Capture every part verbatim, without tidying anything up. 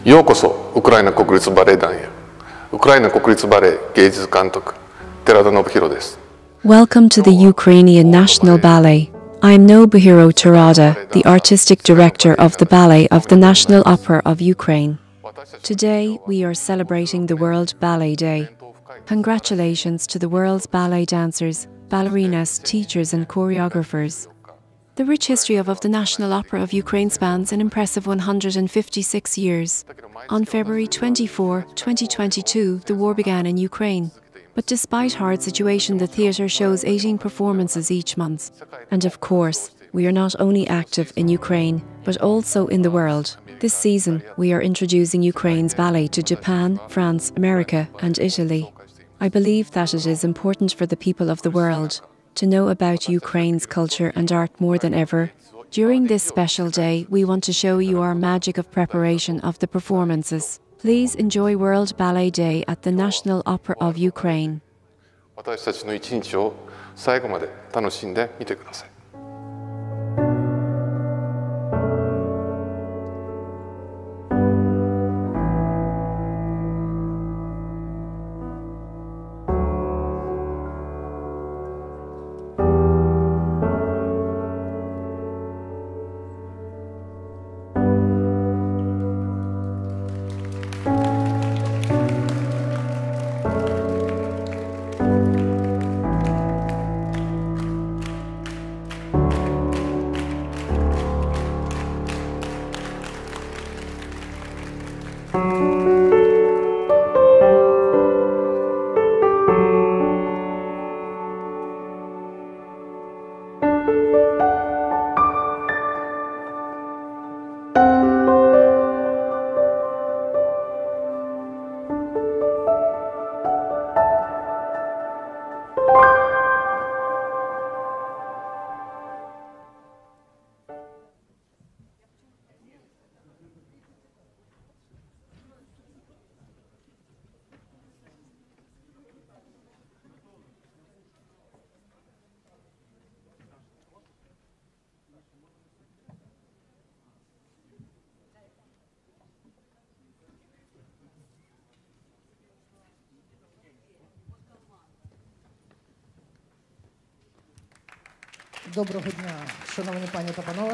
ようこそウクライナ国立バレエ団へ。ウクライナ国立バレエ芸術監督寺田信弘です。 Welcome to the Ukrainian National Ballet. I am Nobuhiro Terada, the artistic director of the ballet of the National Opera of Ukraine. Today, we are celebrating the World Ballet Day. Congratulations to the world's ballet dancers, ballerinas, teachers and choreographers. The rich history of, of the National Opera of Ukraine spans an impressive one hundred fifty-six years. On February twenty-fourth, twenty twenty-two, the war began in Ukraine. But despite hard situation, the theatre shows eighteen performances each month. And of course, we are not only active in Ukraine, but also in the world. This season, we are introducing Ukraine's ballet to Japan, France, America and Italy. I believe that it is important for the people of the world to know about Ukraine's culture and art more than ever. During this special day, we want to show you our magic of preparation of the performances. Please enjoy World Ballet Day at the National Opera of Ukraine. 私たちの一日を最後まで楽しんでみてください。 Доброго дня, шановні пані та панове.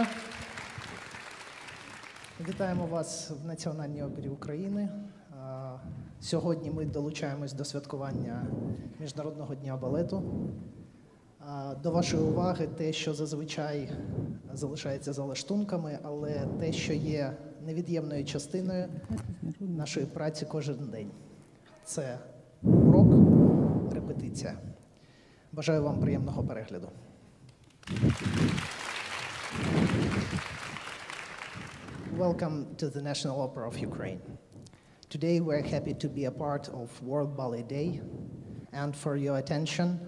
Вітаємо вас в Національній опері України. Сьогодні ми долучаємось до святкування Міжнародного дня балету. До вашої уваги те, що зазвичай залишається за лаштунками, але те, що є невід'ємною частиною нашої праці кожен день. Це урок, репетиція. Бажаю вам приємного перегляду. Welcome to the National Opera of Ukraine. Today we're happy to be a part of World Ballet Day, and for your attention,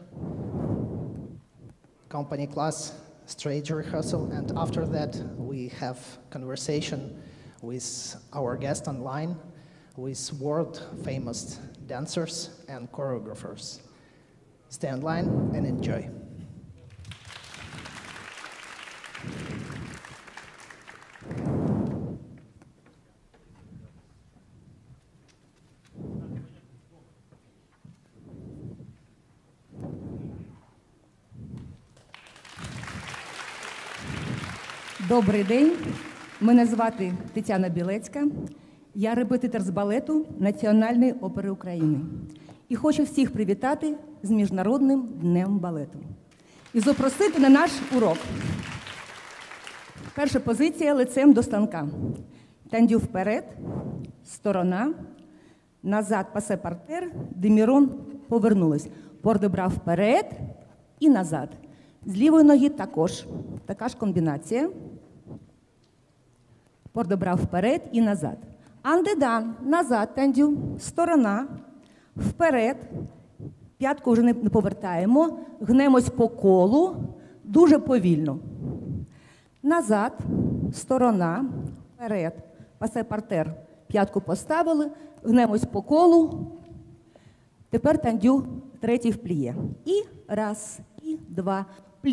company class, stage rehearsal, and after that we have conversation with our guest online, with world famous dancers and choreographers. Stay online and enjoy. Добрий день, мене звати Тетяна Білецька, я репетитор з балету Національної опери України. І хочу всіх привітати з Міжнародним днем балету. І запросити на наш урок. Перша позиція – лицем до станка. Тандю вперед, сторона, назад пасе партер, демірон повернулась. Пор-де-бра вперед і назад. З лівої ноги також. Така ж комбінація. Пор-де-бра вперед і назад. Андедан, назад, тандю, сторона, вперед. П'ятку вже не повертаємо. Гнемось по колу, дуже повільно. Назад, сторона, вперед. Пасе партер. П'ятку поставили, гнемось по колу. Тепер тандю третій в пліє. І раз, і два.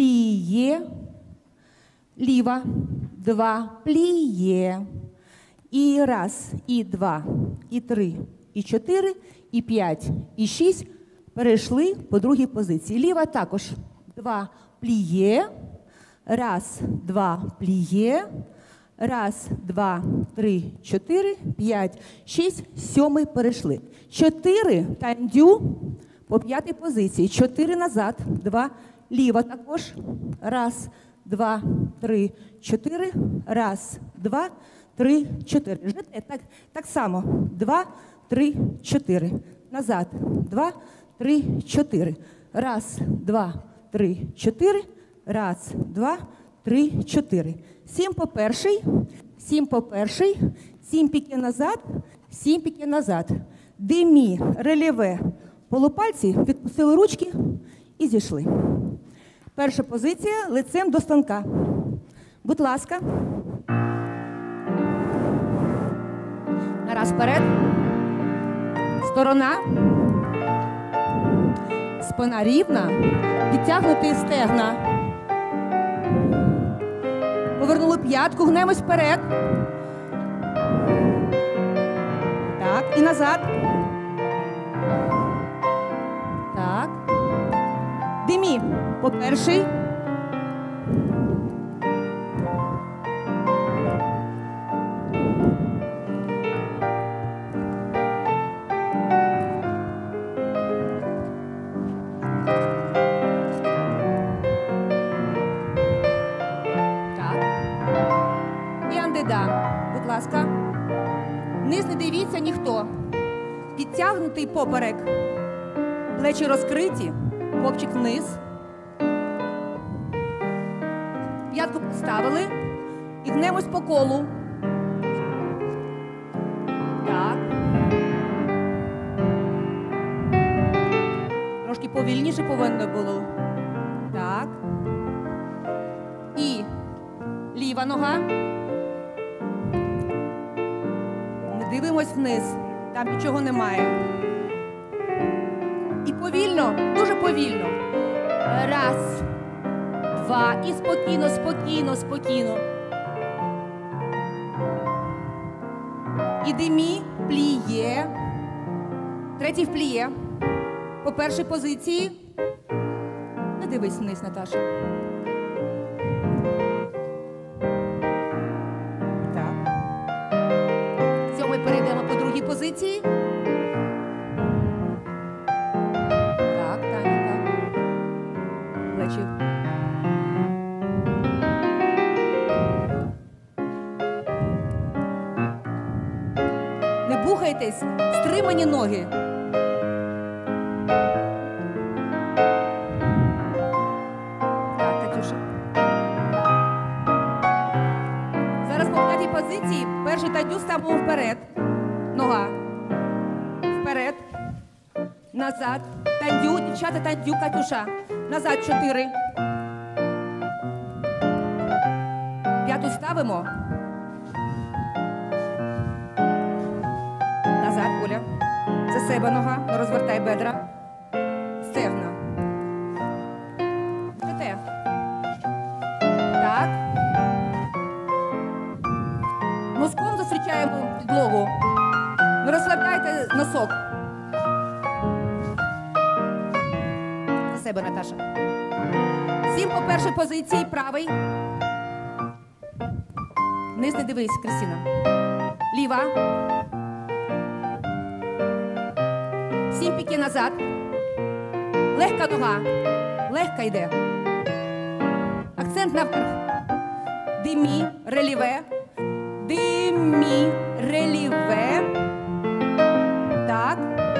Пліє. Ліва, два, пліє. І раз, і два, і три, і чотири, і п'ять, і шість перейшли по другій позиції. Ліва також. Два пліє. Раз, два пліє. Раз, два, три, чотири, п'ять, шість, сьомий перейшли. Чотири тандю по п'ятій позиції. Чотири назад, два ліва також. Раз, два, три, чотири. Раз, два, три, чотири. Жите так, так само. Два, три, чотири. Назад. Два, три, чотири. Раз, два, три, чотири. Раз, два, три, чотири. Сім по перший, сім по перший, сім піки назад, сім піки назад. Демі, реліве, полупальці, відпустили ручки і зійшли. Перша позиція лицем до станка. Будь ласка. Раз вперед. Сторона. Спина рівна. Підтягнути стегна. Повернули п'ятку, гнемось вперед. Так, і назад. Так. Демі по перший. Будь ласка. Низ не дивіться ніхто. Підтягнутий поперек. Плечі розкриті. Копчик вниз. П'ятку поставили. І гнемось по колу. Так. Трошки повільніше повинно було. Так. І ліва нога. Дивимось вниз, там нічого немає. І повільно, дуже повільно. Раз, два, і спокійно, спокійно, спокійно. І демі, пліє. Третій в пліє. По першій позиції. Не дивись вниз, Наташа. Перейдемо по другій позиції. Так, Таня, так. Плечі. Не бухайтесь, стримані ноги. Так, Катюша. Зараз по п'ятій позиції перший тандю ставимо вперед. Нога. Вперед. Назад. Тандю. Дівчата, тандю, Катюша. Назад. Чотири. П'яту ставимо. Назад, Оля. За себе нога. Розвертай бедра. Стегна. Жите. Так. Носком зустрічаємо підлогу. Не розслабляйте носок. За себе, Наташа. Сім по першій позиції, правий. Низ не дивись, Кристина. Ліва. Сім піки назад. Легка нога. Легка йде. Акцент наверх. Демі, реліве. Демі, реліве. Так.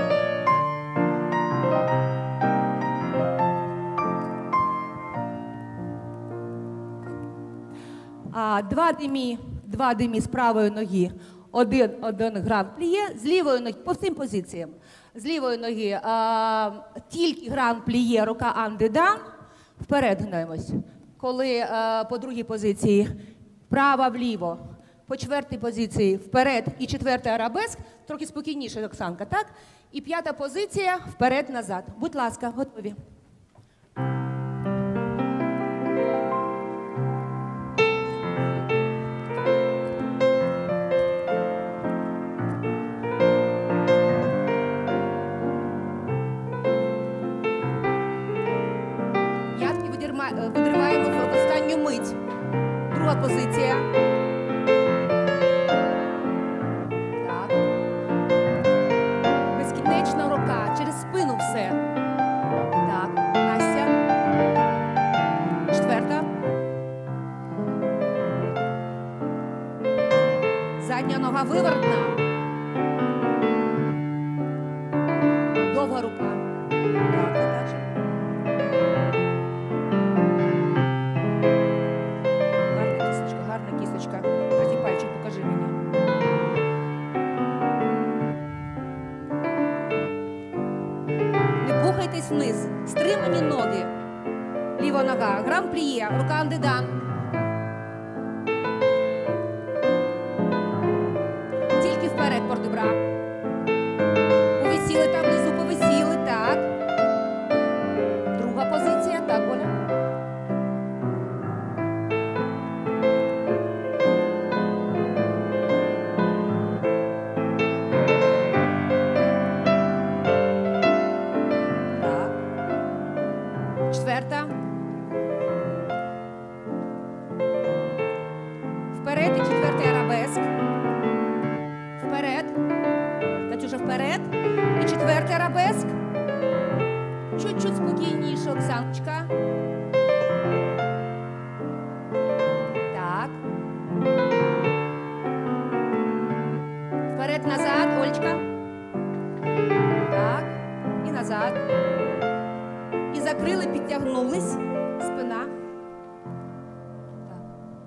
А, два демі, два демі з правої ноги, один, один гран пліє, з лівої ноги, по всім позиціям. З лівої ноги а, тільки гран пліє, рука андедан, вперед гнемось. Коли а, по другій позиції право-вліво, по четвертій позиції вперед і четвертий арабеск, трохи спокійніше, Оксанка, так? І п'ята позиція вперед-назад. Будь ласка, готові. Друга позиція. Так. Безкінечна рука. Через спину все. Так. Настя. Четверта. Задня нога виворотна. Довга рука. Так, так, так. Гарна кісточка, гарна кісточка. Третій пальчик покажи мені. Не бухайтесь вниз. Стримані ноги. Ліва нога. Гран-пліє. Рука андедан. Тільки вперед, портебра. Повисіли там внизу, повисіли. Так. Друга позиція. Так, Оля. Так. Четверта. Вперед і четвертий арабеск. Вперед. Катюша, вперед. І четвертий арабеск. Чуть-чуть спокійніше, Оксаночка. Так. Вперед, назад, Олечка. Так. І назад. І закрили, підтягнулись. Спина. Так.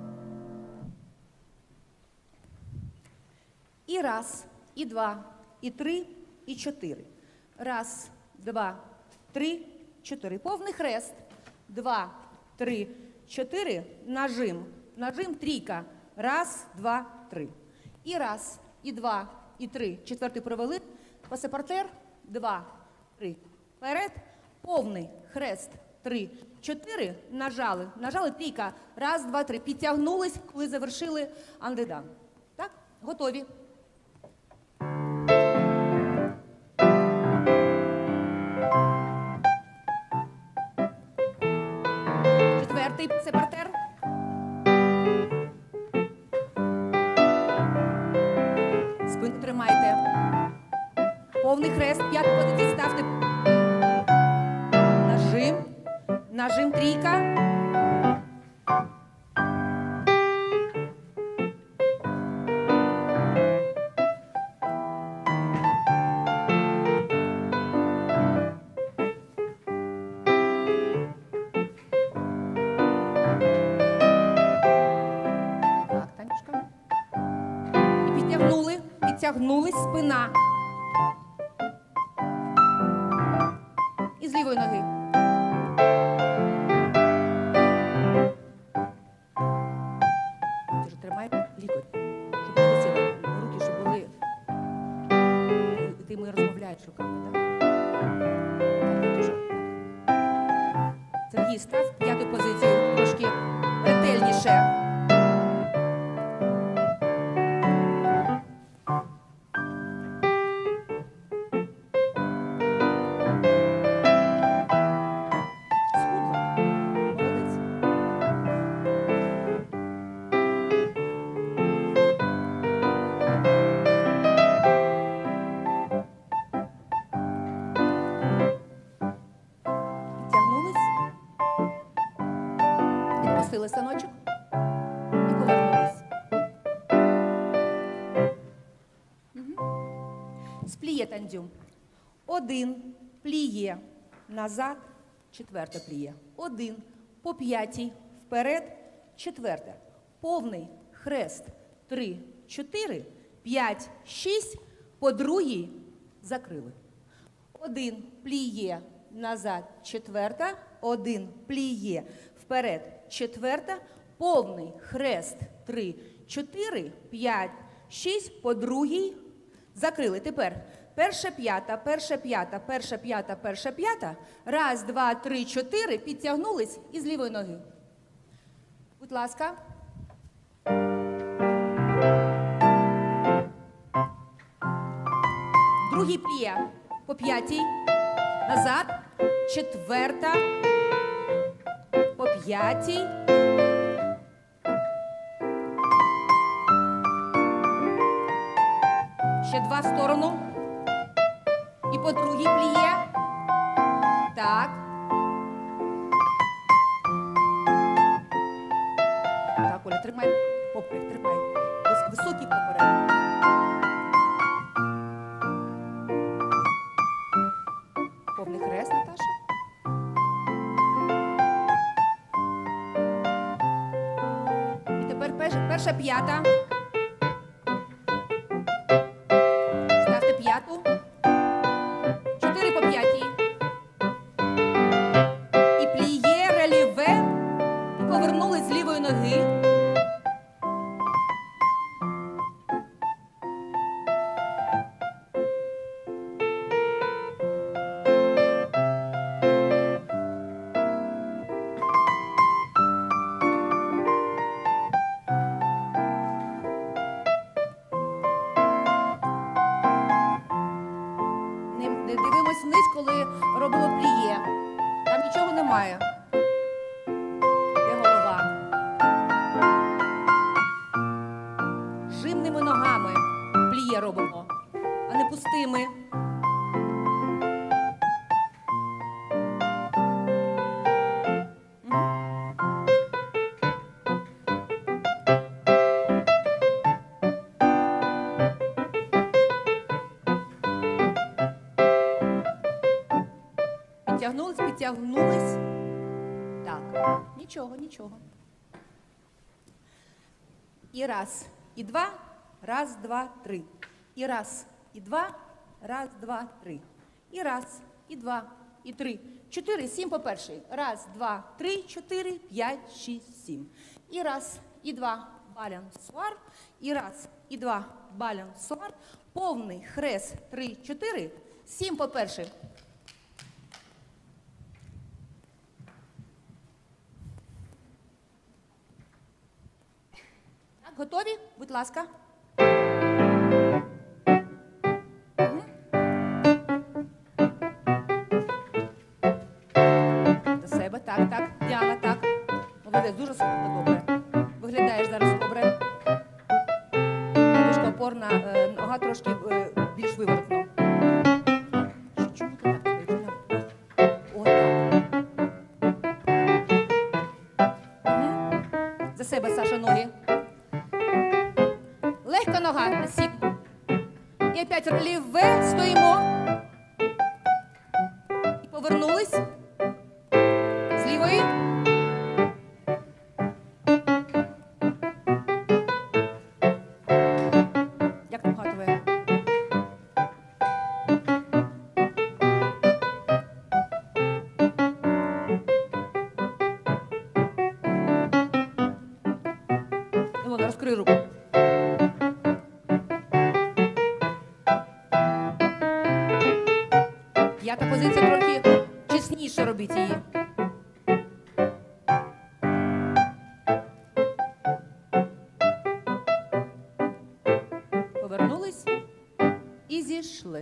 І раз, і два, і три, і чотири. Раз, два, три, чотири. Повний хрест. Два, три, чотири. Нажим. Нажим, трійка. Раз, два, три. І раз, і два, і три. Четвертий провели. Пасепартер. Два, три. Вперед. Повний хрест. Три, чотири. Нажали. Нажали, трійка. Раз, два, три. Підтягнулись, коли завершили андедан. Так? Готові. Четвертий пасепартер. Спину тримайте. Повний хрест. П'яту позицію ставте. Нажим. Нажим, трійка. Так, Танечка. І підтягнули. Підтягнулись, спина. І з лівої ноги. Ти ж тримай лікоть, щоб не висіли руки, щоб були. І ти ми розмовляєш руками, так? Так, дуже. Сергій, став п'яту позицію трошки ретельніше. Відпустили станочок і повернулись. Угу. Спліє тандю. Один, пліє, назад, четверте пліє. Один, по п'ятій, вперед, четверте. Повний хрест. Три, чотири, п'ять, шість, по другій закрили. Один, пліє, назад, четверта. Один, пліє, вперед, четверта, повний хрест, три, чотири, п'ять, шість, по другій, закрили. Тепер перша п'ята, перша п'ята, перша п'ята, перша п'ята, раз, два, три, чотири, підтягнулись і з лівої ноги. Будь ласка. Другий пліє, по п'ятій, назад, четверта, по п'ятій, Ще два в сторону. І по другій пліє. Так. Так, Оля, тримай поперек, тримай. Вис- Високий поперек. Повний хрест, Наташа. І тепер перша, перша п'ята. Ставте п'яту. Чотири по п'ятій. І пліє, реліве. І повернулись з лівої ноги. Не, не дивимось вниз, коли робимо пліє. Там нічого немає. Де голова? Жимними ногами пліє робимо, а не пустими. Підтягнулись, підтягнулись. Так, нічого, нічого. І раз, і два, раз, два, три. І раз, і два, раз, два, три. І раз, і два, і три. Чотири, сім по першій. Раз, два, три, чотири, п'ять, шість, сім. І раз, і два, балансуар. І раз, і два, балансуар. Повний хрест, три, чотири. Сім по першій. Готові? Будь ласка. Мгм. До себе, так, так. Діана, так. Молодець, дуже добре. Виглядаєш зараз добре. Трошки опорна, е, нога трошки е, більш виворотно. Чому ти так стоїш? О, так. Мгм. За себе, Саша, ноги. Легка нога на сім. І опять реліве, стоїмо. І повернулись. З лівої. Як нога твоя? Ну, вона, розкрий руку. П'ята позиція трохи чесніше робіть її. Повернулись і зійшли.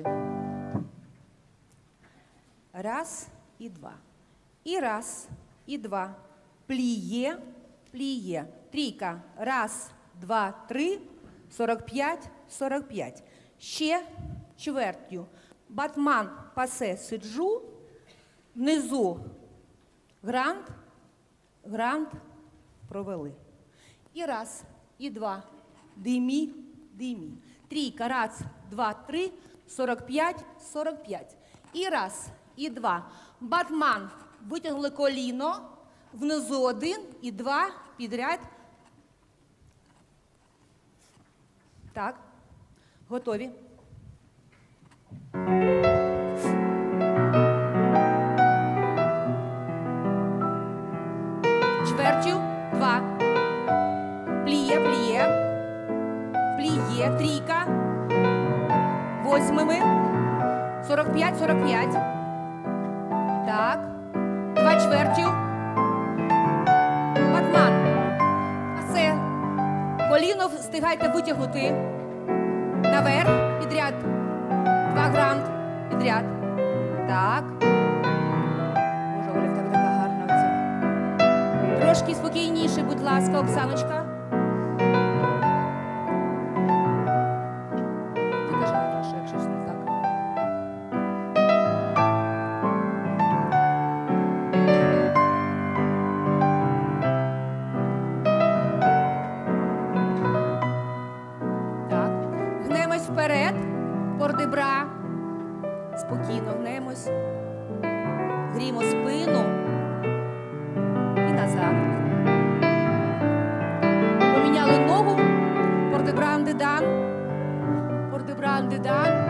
Раз і два. І раз, і два. Пліє, пліє. Трійка. Раз, два, три. Сорок п'ять, сорок п'ять. Ще чвертю. Батман, пасе, сиджу, внизу грант, грант, провели. І раз, і два, димі, димі. Трійка, раз, два, три, сорок п'ять, сорок п'ять. І раз, і два. Батман, витягнули коліно, внизу один і два, підряд. Так, готові. Чвертю, два. Пліє, пліє. Пліє, трійка. Восьмими. Сорок п'ять, сорок п'ять. Так. Два чвертю. Батман. Пасе. Коліно встигайте витягнути. Наверх, підряд. Два грант, підряд. Так. Боже, Оля, в тебе така гарна оця. Трошки спокійніше, будь ласка, Оксаночка. Ти кажи. вперед, пордебра. Спокійно гнемось. Гріємо спину. І назад. Поміняли ногу. Пордебран дедан. Пордебран дедан.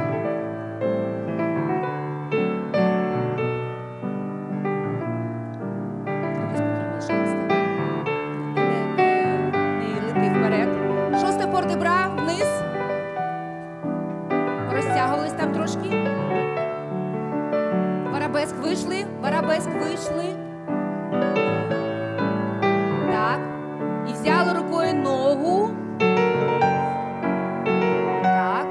Пордебра вниз. Розтягувались там трошки. Варабеск вийшли. Варабеск вийшли. Так. І взяли рукою ногу. Так.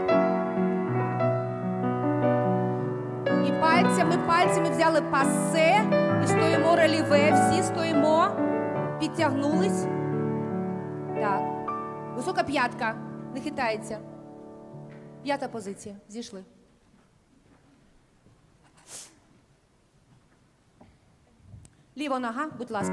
І пальцями, пальцями взяли пасе. І стоїмо реліве. Всі стоїмо. Підтягнулись. Так. Висока п'ятка, не хитається. П'ята позиція. Зійшли. Ліва нога, будь ласка.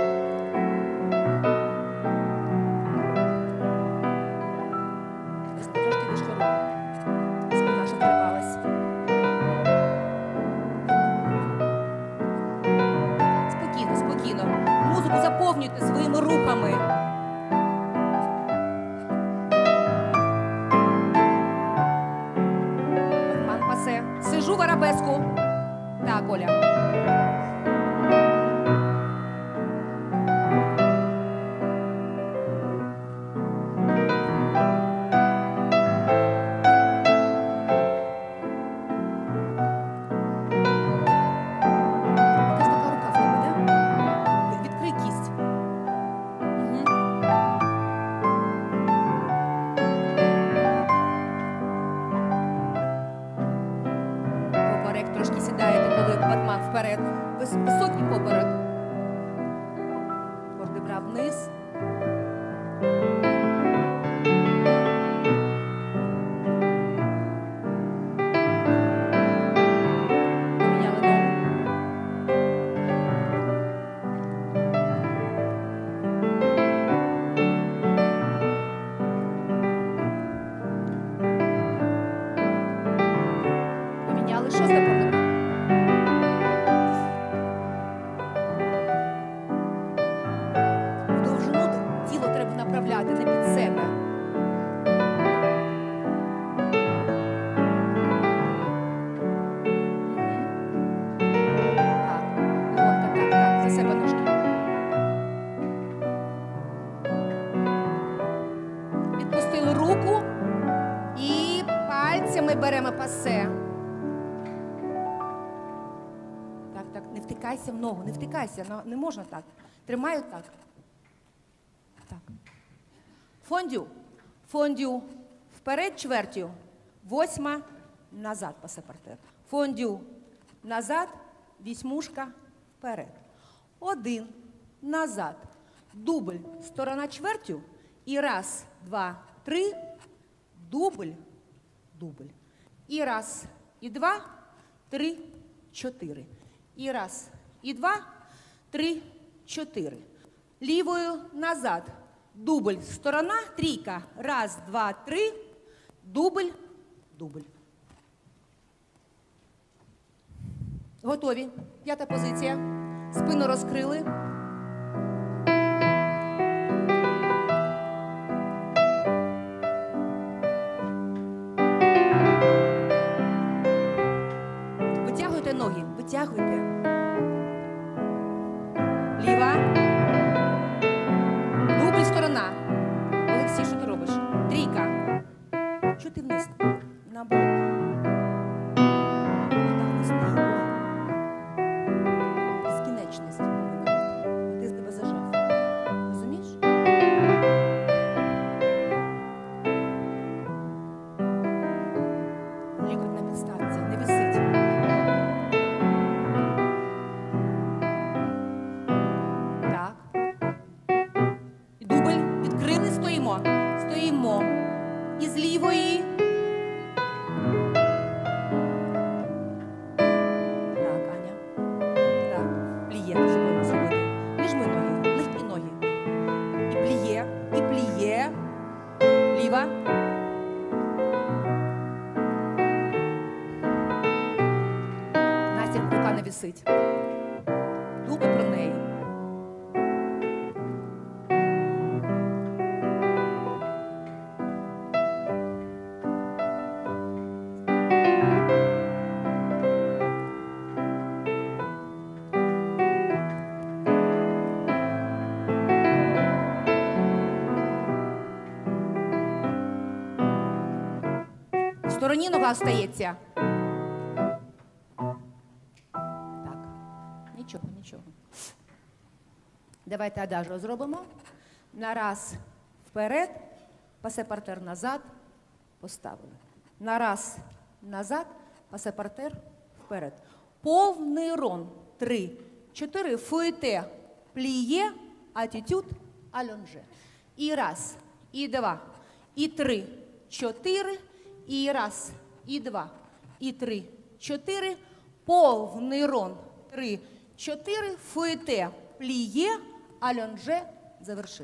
Трошки вийшли руку. Спина ще трималась. Спокійно, спокійно. Музику заповнюйте своїми рухами. Сижу в арабеску. Так, Оля. Якась така рука в тебе, да? Відкрий кість. Угу. Трошки сідаєте, коли барман вперед. Високий поперек. Пордебра вниз. Поміняли ногу. Поміняли шоста пордебра. Направляти не під себе. Так, головка, так, так, за себе ножки. Відпустили руку і пальцями беремо пасе. Так, так, не втикайся в ногу, не втикайся, не можна так. Тримаю так. Так. Фондю. Фондю вперед чвертю. Восьма назад пасе партер. Фондю назад, вісьмушка вперед. Один назад. Дубль сторона чвертю. І раз, два, три. Дубль, дубль. І раз, і два, три, чотири. І раз, і два, три, чотири. Лівою назад. Дубль, сторона, трійка. Раз, два, три. Дубль, дубль. Готові. П'ята позиція. Спину розкрили. Витягуйте ноги, витягуйте. Ліва. Дубль, сторона. Олексій, що ти робиш? Трійка. Чого ти вниз? Наоборот. Так, не стій. Безкінечність. Ти з тебе зажав. Розумієш? Лікоть на підставці. Не висить. Так. Дубль. Відкрили, стоїмо. Стоїмо. І з лівої. Так, Аня. Так. Пліє, щоб вона зробити. Ліжми ноги. Легкі ноги. І пліє. І пліє. Ліва. стороні нога остається. Так, нічого, нічого. Давайте адажіо зробимо. На раз вперед, пасе-партер назад, поставили. На раз назад, пасе-партер вперед. Повний рон. Три, чотири, фуєте, пліє, атітюд, альонже. І раз, і два, і три, чотири, і раз, і два, і три, чотири, повний рон. Три, чотири, фуєте, пліє, альонже, завершили.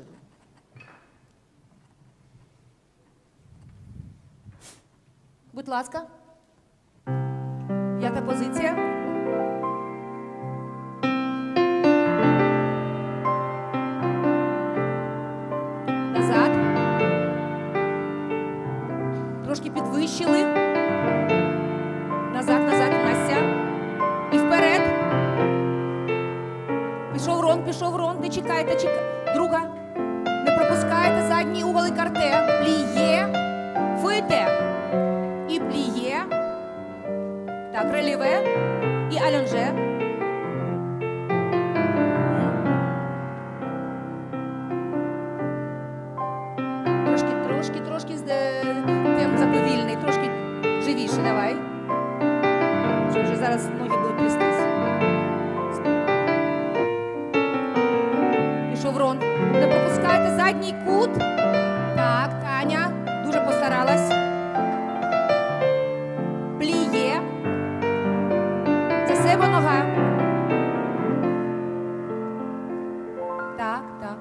Будь ласка. Яка позиція? Назад. Трошки підвищили. Назад, назад, Настя. І вперед. Пішов рон, пішов рон. Не чекайте, чекайте. Друга. Не пропускайте задній угол карте. Пліє. Фуєте. І пліє. Так, реліве. І альонже. Трошки, трошки, трошки темп заповільний. Трошки живіше давай. Що вже зараз ноги будуть трястись. Пішов рон. Не пропускайте задній кут. Так, Таня. Дуже постаралась. Пліє. За себе нога. Так, так.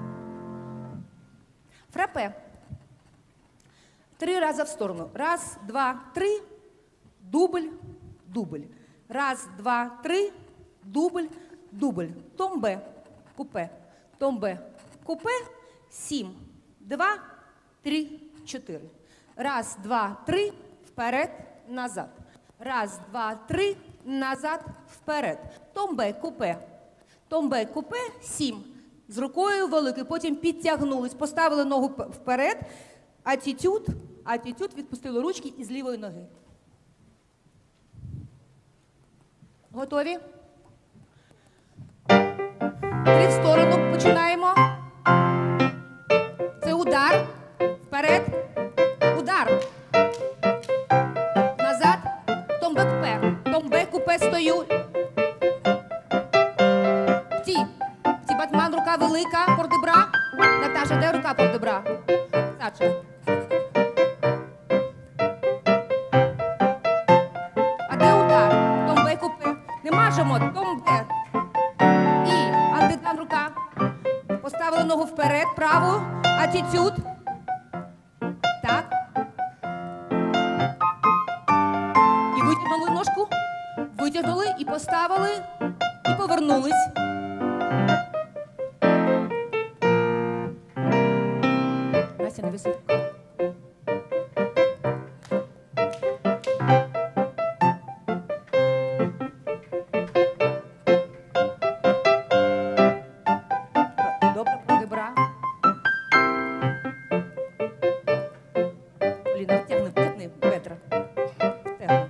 Фрапе. Три рази в сторону. Раз, два, три. Дубль, дубль. Раз, два, три. Дубль, дубль. Томбе. Купе. Томбе. Купе. Сім. Два, три, чотири. Раз, два, три. Вперед, назад. Раз, два, три. Назад, вперед. Томбе, купе. Томбе, купе. Сім. З рукою великою. Потім підтягнулись. Поставили ногу вперед. Атітюд. Атітюд. Відпустили ручки із лівої ноги. Готові? Три в сторону. Починаємо. Це удар. Вперед. Удар. Назад. Томбе купе. Томбе купе стою. Ті. Ті батман, рука велика. Пордебра. Наташа, де рука пордебра? Саша. А де удар? Томбе купе. Не мажемо. Томбе. І антитан рука. Поставили ногу вперед, праву. Атітюд. Так. І витягнули ножку. Витягнули і поставили. І повернулись. Настя, не висить. Добре, подебра. Ліна, втягни, втягни, Петра. Втягни.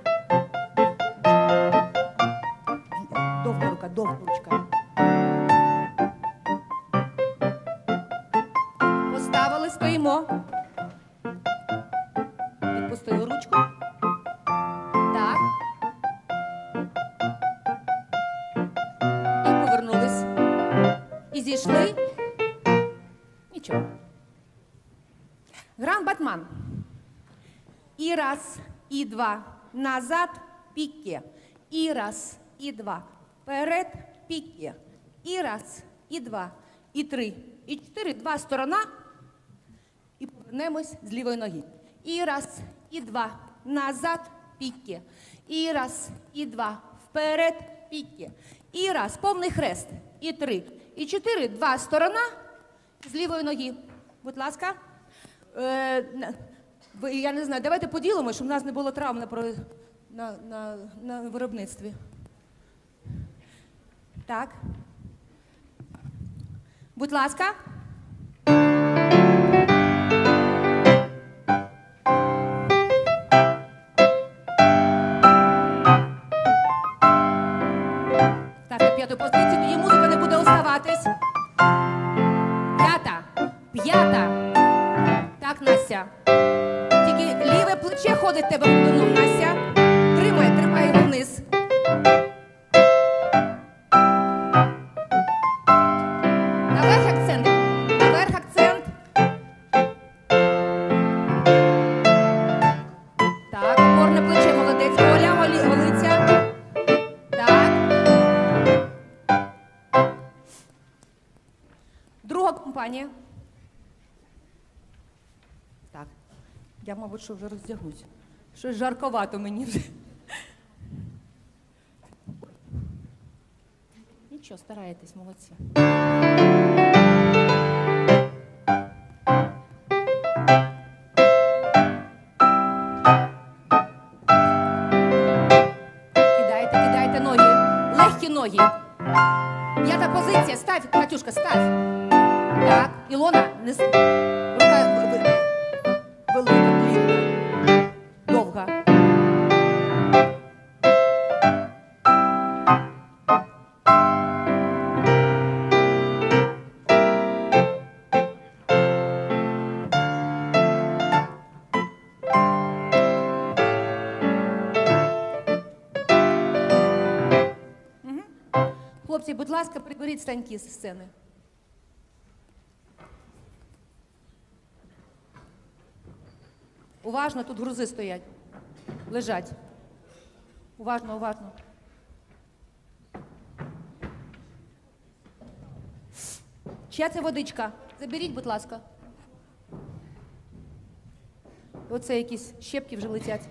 Довга рука, довга ручка. Поставили, стоїмо. Відпустили ручку. Так. І повернулись. І зійшли. Нічого. Гран батман. І раз, і два. Назад, піке. І раз, і два. Вперед, піке. І раз, і два, і три, і чотири. Два сторона. І повернемось з лівої ноги. І раз, і два. Назад, піке. І раз, і два. Вперед, піке. І раз, повний хрест. І три, і чотири. Два сторона з лівої ноги. Будь ласка. Е, ви, я не знаю, давайте поділимо, щоб у нас не було травм на, на, на, на виробництві. Так. Будь ласка. П'ята. Так, Настя. Тільки ліве плече ходить тебе в глибину, Настя. Тримай, тримай його вниз. Наверх акцент. Наверх акцент. Так, опорне плече, молодець. Оля, Олі, Олиця. Так. Друга компанія. Так. Я, мабуть, що вже роздягнусь. Щось жарковато мені вже. Нічого, стараєтесь, молодці. Кидайте, кидайте ноги. Легкі ноги. П'ята позиція. Став, Катюшка, став. Так. Ілона, не... с- рука в- в- велика, длинна. Довга. Хлопці, будь ласка, приберіть станьки з сцени. Уважно, тут грузи стоять. Лежать. Уважно, уважно. Чия це водичка? Заберіть, будь ласка. Оце якісь щепки вже летять.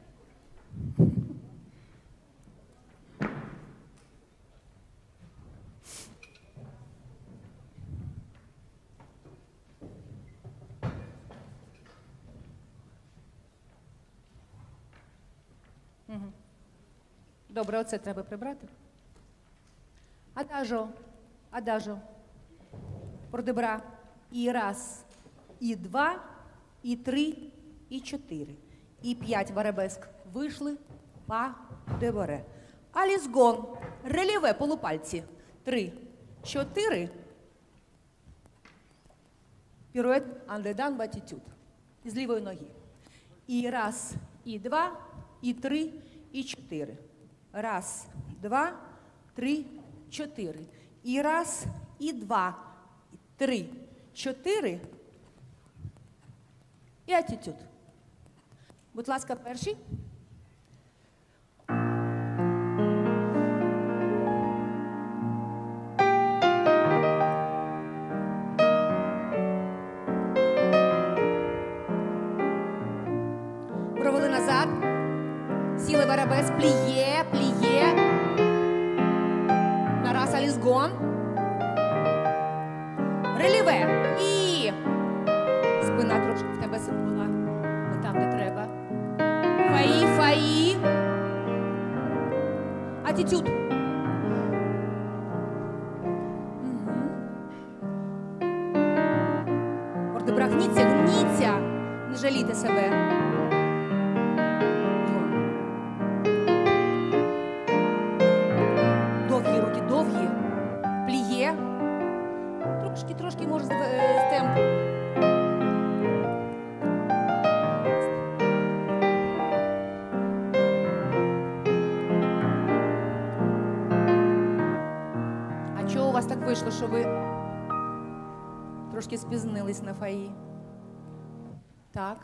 Добре, оце треба прибрати. Адажо, адажо. Продебра. І раз, і два, і три, і чотири. І п'ять в арабеск. Вийшли, па, деборе. Алізгон. Реліве полупальці. Три, чотири. Пірует андедан батітюд. З лівої ноги. І раз, і два, і три, і чотири. Раз, два, три, чотири. І раз, і два, і три, чотири. І атітюд. Будь ласка, перший. Провели назад. Сіли в арабеск. Пліє, пліє. Нараз алізгон. Реліве. І спина трошки в тебе була. Не там, де треба. Фаї, фаї. Атітюд. Ордебра, гніться, гніться. Не жалійте себе. Довгі руки, довгі. Пліє. Трошки, трошки може з темпу. А чого у вас так вийшло, що ви трошки спізнились на фаї? Так.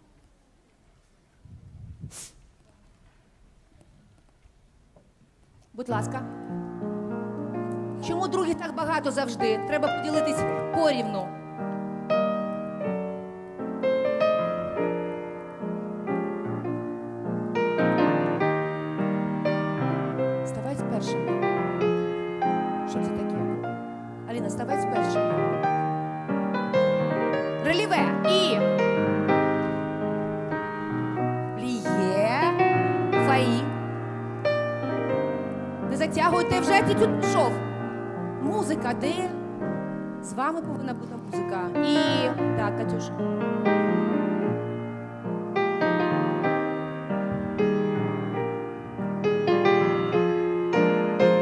Будь ласка. Чому других так багато завжди? Треба поділитись порівну. Ставай з першими. Що це таке? Аліна, ставай з першими. Реліве. І. Пліє. Фаї. Не затягуйте, вже атітюд пішов. Музика, де? З вами повинна бути музика. І... Так, Катюш.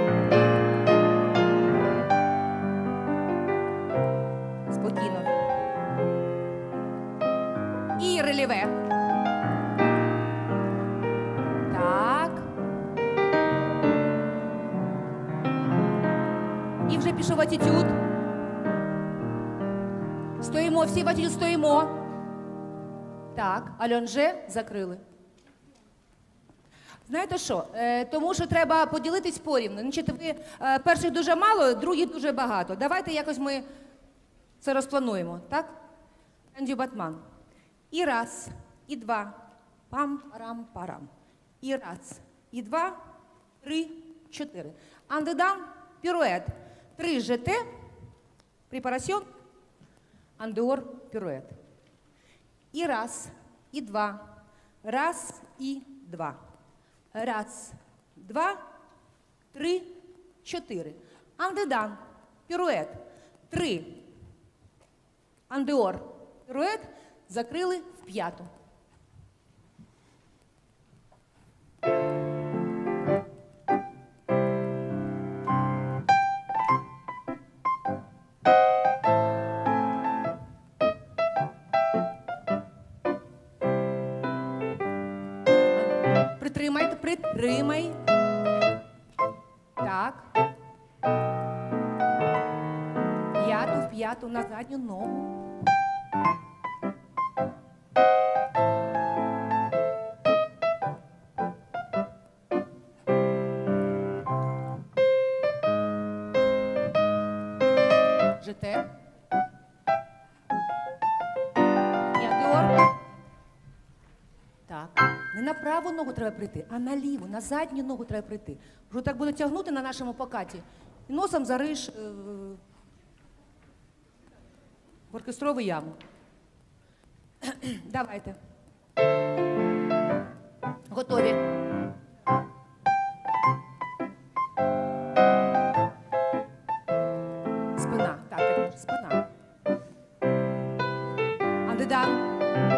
Спокійно. і реліве. Так. І вже пішов атітюд. Стоїмо, всі в атітюд стоїмо. Так, альонже закрили. Знаєте що? Е, тому що треба поділитись порівну. Значить, ви е, перших дуже мало, других дуже багато. Давайте якось ми це розплануємо, так? Ендю Батман. І раз, і два. Пам-парам-парам. І раз, і два, три, чотири. Андедан, пірует. Три жете, препарасьон, андеор, пірует. І раз, і два. Раз, і два. Раз, два, три, чотири. Андедан, пірует. Три. Андеор, пірует. Закрили в п'яту. Притримайте, притримай. Так. П'яту, в п'яту, на задню ногу. Жете. Ядор. Так. Не на праву ногу треба прийти, а на ліву, на задню ногу треба прийти. Вже так буде тягнути на нашому покаті. І носом зариш е в оркестрову яму. Давайте. Готові. Спина. Так, так, спина. Андедан.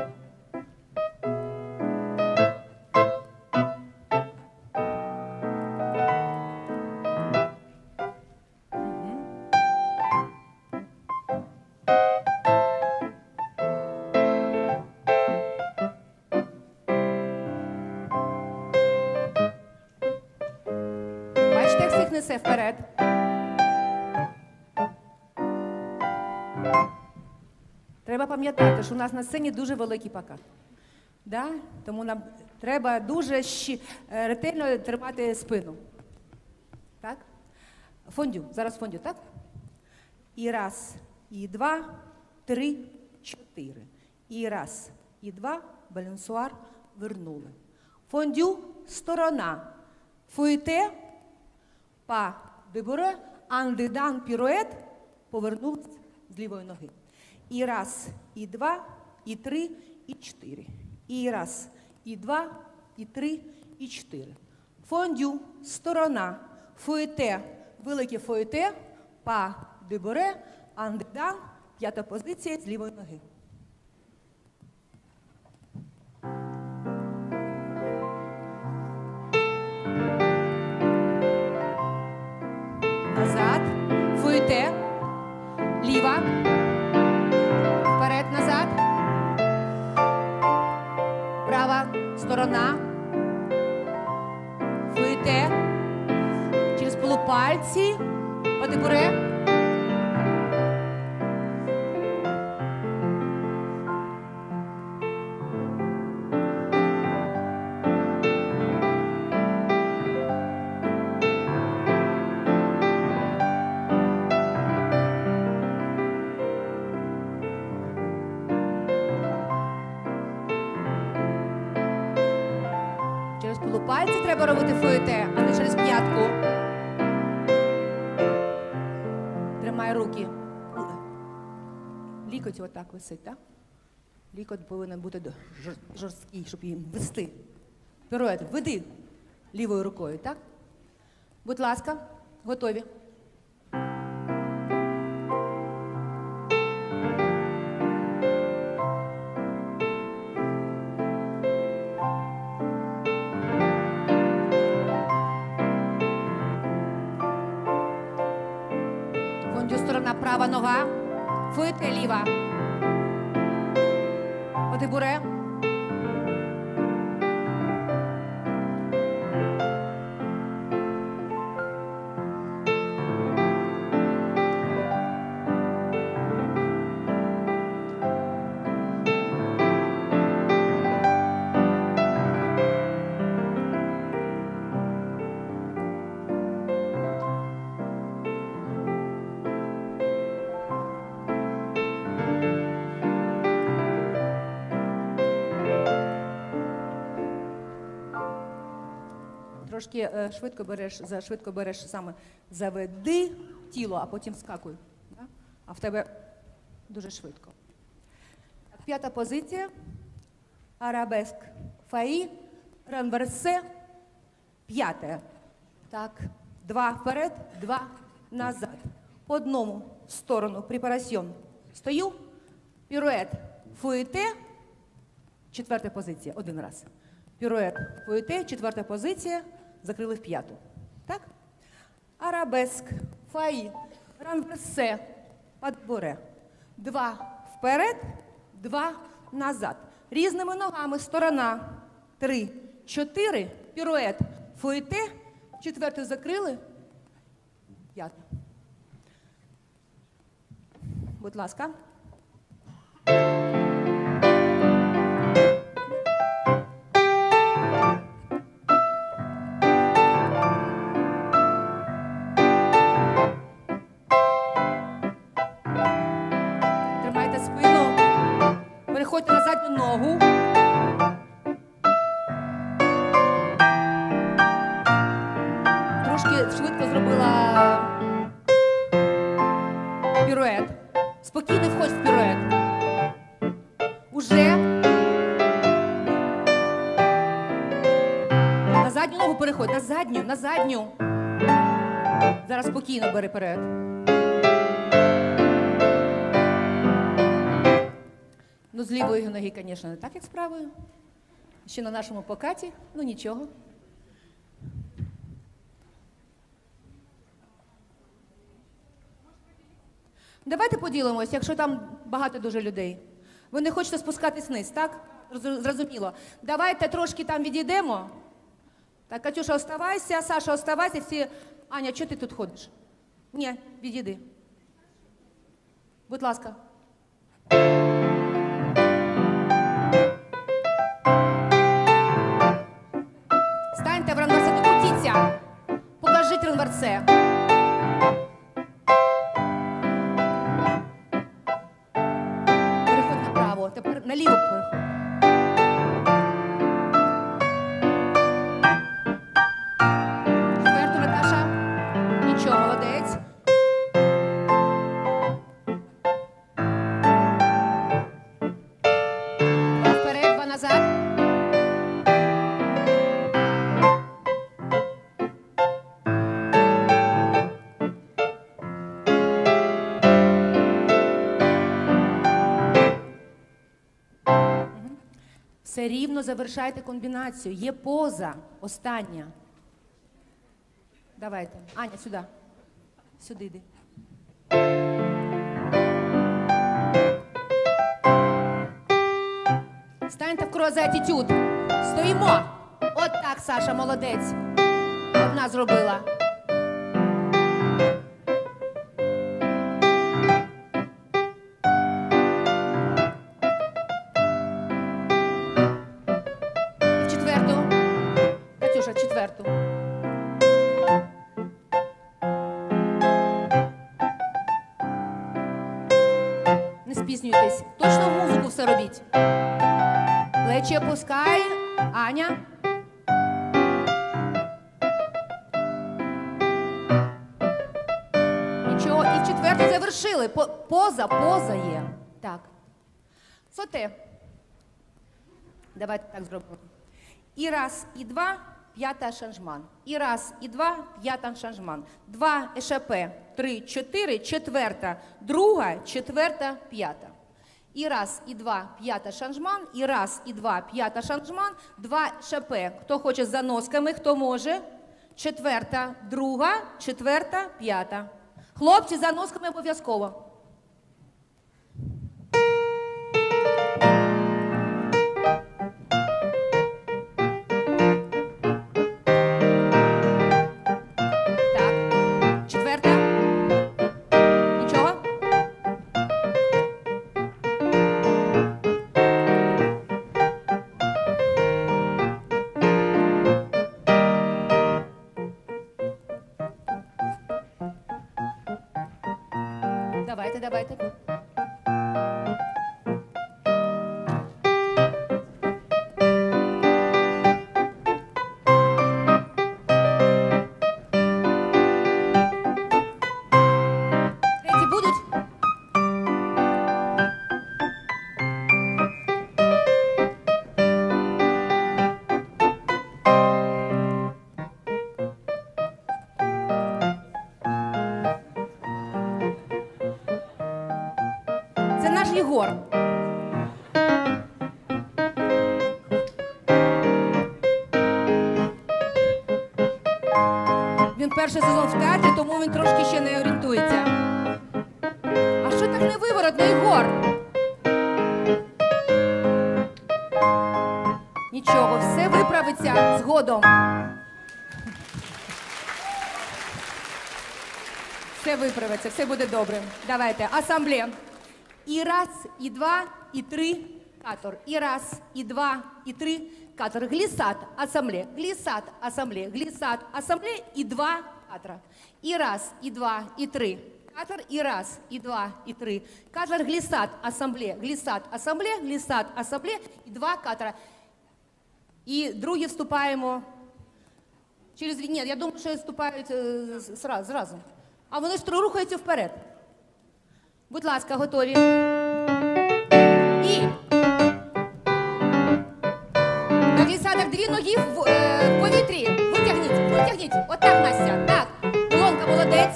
Бачите, як всіх несе вперед. Треба пам'ятати, що у нас на сцені дуже великий покат. Да? Тому нам треба дуже щі... ретельно тримати спину. Так? Фондю. Зараз фондю, так? І раз, і два, три, чотири. І раз, і два, балансуар, вернули. Фондю, сторона. Фуєте, па, дебуре, андедан, пірует, повернулись з лівої ноги. І раз, і два, і три, і чотири. І раз, і два, і три, і чотири. Фондю, сторона. Фуєте, велике фуєте, па, дебуре, андедан, п'ята позиція з лівої ноги. Назад, фуєте, ліва, вперед, назад, права сторона, фуєте, через полупальці, падебуре. Через полупальці треба робити фуєте, а не через п'ятку. Тримай руки. Лікоть отак висить, так? Лікоть повинен бути жор- жорсткий, щоб їм вести. Пірует, веди лівою рукою, так? Будь ласка, готові. Фондю, сторона, права нога. Фуєте, ліва. Падебуре. Трошки е, швидко береш, за, швидко береш саме заведи тіло, а потім скакуй. Да? А в тебе дуже швидко. Так, п'ята позиція. Арабеск. Фаї. Ранверсе. П'яте. Так. Два вперед, два назад. По одному в сторону. Препарасьон. Стою. Пірует. Фуєте. Четверта позиція. Один раз. Пірует. Фуєте. Четверта позиція. Закрили в п'яту. Так? Арабеск. Фаї. Ранверсе. Подборе. Два вперед, два назад. Різними ногами. Сторона. Три, чотири. Пірует. Фуєте. Четверту закрили. П'ята. Будь ласка. Тримайте спину. Переходьте на задню ногу. Трошки швидко зробила пірует. Спокійно входь в пірует. Уже. На задню ногу переходь. На задню, на задню. Зараз спокійно бери перед. Ну, з лівої ноги, звісно, не так, як з правою. Ще на нашому покаті, ну нічого. Давайте поділимось, якщо там багато дуже людей. Ви не хочете спускатись вниз, так? Зрозуміло. Давайте трошки там відійдемо. Так, Катюша, оставайся, Саша, оставайся, всі... Аня, чого ти тут ходиш? Ні, відійди. Будь ласка. Станьте в ранверсе, не крутіться. Покажіть ранверсе. Переходь направо, тепер наліво переходь. Четверту, Наташа. Нічого, молодець. Два вперед, два назад. Все рівно завершайте комбінацію. Є поза остання. Давайте. Аня, сюди. Сюди йди. Станьте в круазе атітюд. Стоїмо. От так, Саша, молодець. Одна зробила. Четверту. Не спізнюйтесь. Точно в музику все робіть. Плечі опускай. Аня. Нічого. І в четверту завершили. Поза, поза є. Так. Соте. Давайте так зробимо. І раз, і два. П'ята шанжман. І раз, і два, п'ята шанжман. Два ешапе, три, чотири, четверта, друга, четверта, п'ята. І раз, і два, п'ята шанжман. І раз, і два, п'ята шанжман. Два шапе. Хто хоче з заносками, хто може. Четверта, друга, четверта, п'ята. Хлопці, з заносками обов'язково. Давай. Єгор. Він перший сезон в театрі, тому він трошки ще не орієнтується. А що так не виворотно, Єгор? Нічого, все виправиться згодом. Все виправиться, все буде добре. Давайте, асамблея. І раз, і два, і три, катор. І раз, і два, і три, катор. Глісат, асамблея. Глісат, асамблея. Глісат, асамблея. І два, катора. І раз, і два, і три. Катор. І раз, і два, і три. Катор, глісат, асамблея. Глісат, асамблея. Глісат, асамблея. І два, катора. І другі вступаємо через... Ні, я думаю, що вступають е, зразу, зразу. А вони ж рухаються вперед. Будь ласка, готові. І на глісатах дві ноги в, е, в повітрі. Витягніть, витягніть. Отак, Настя. Так. Ілонка, молодець.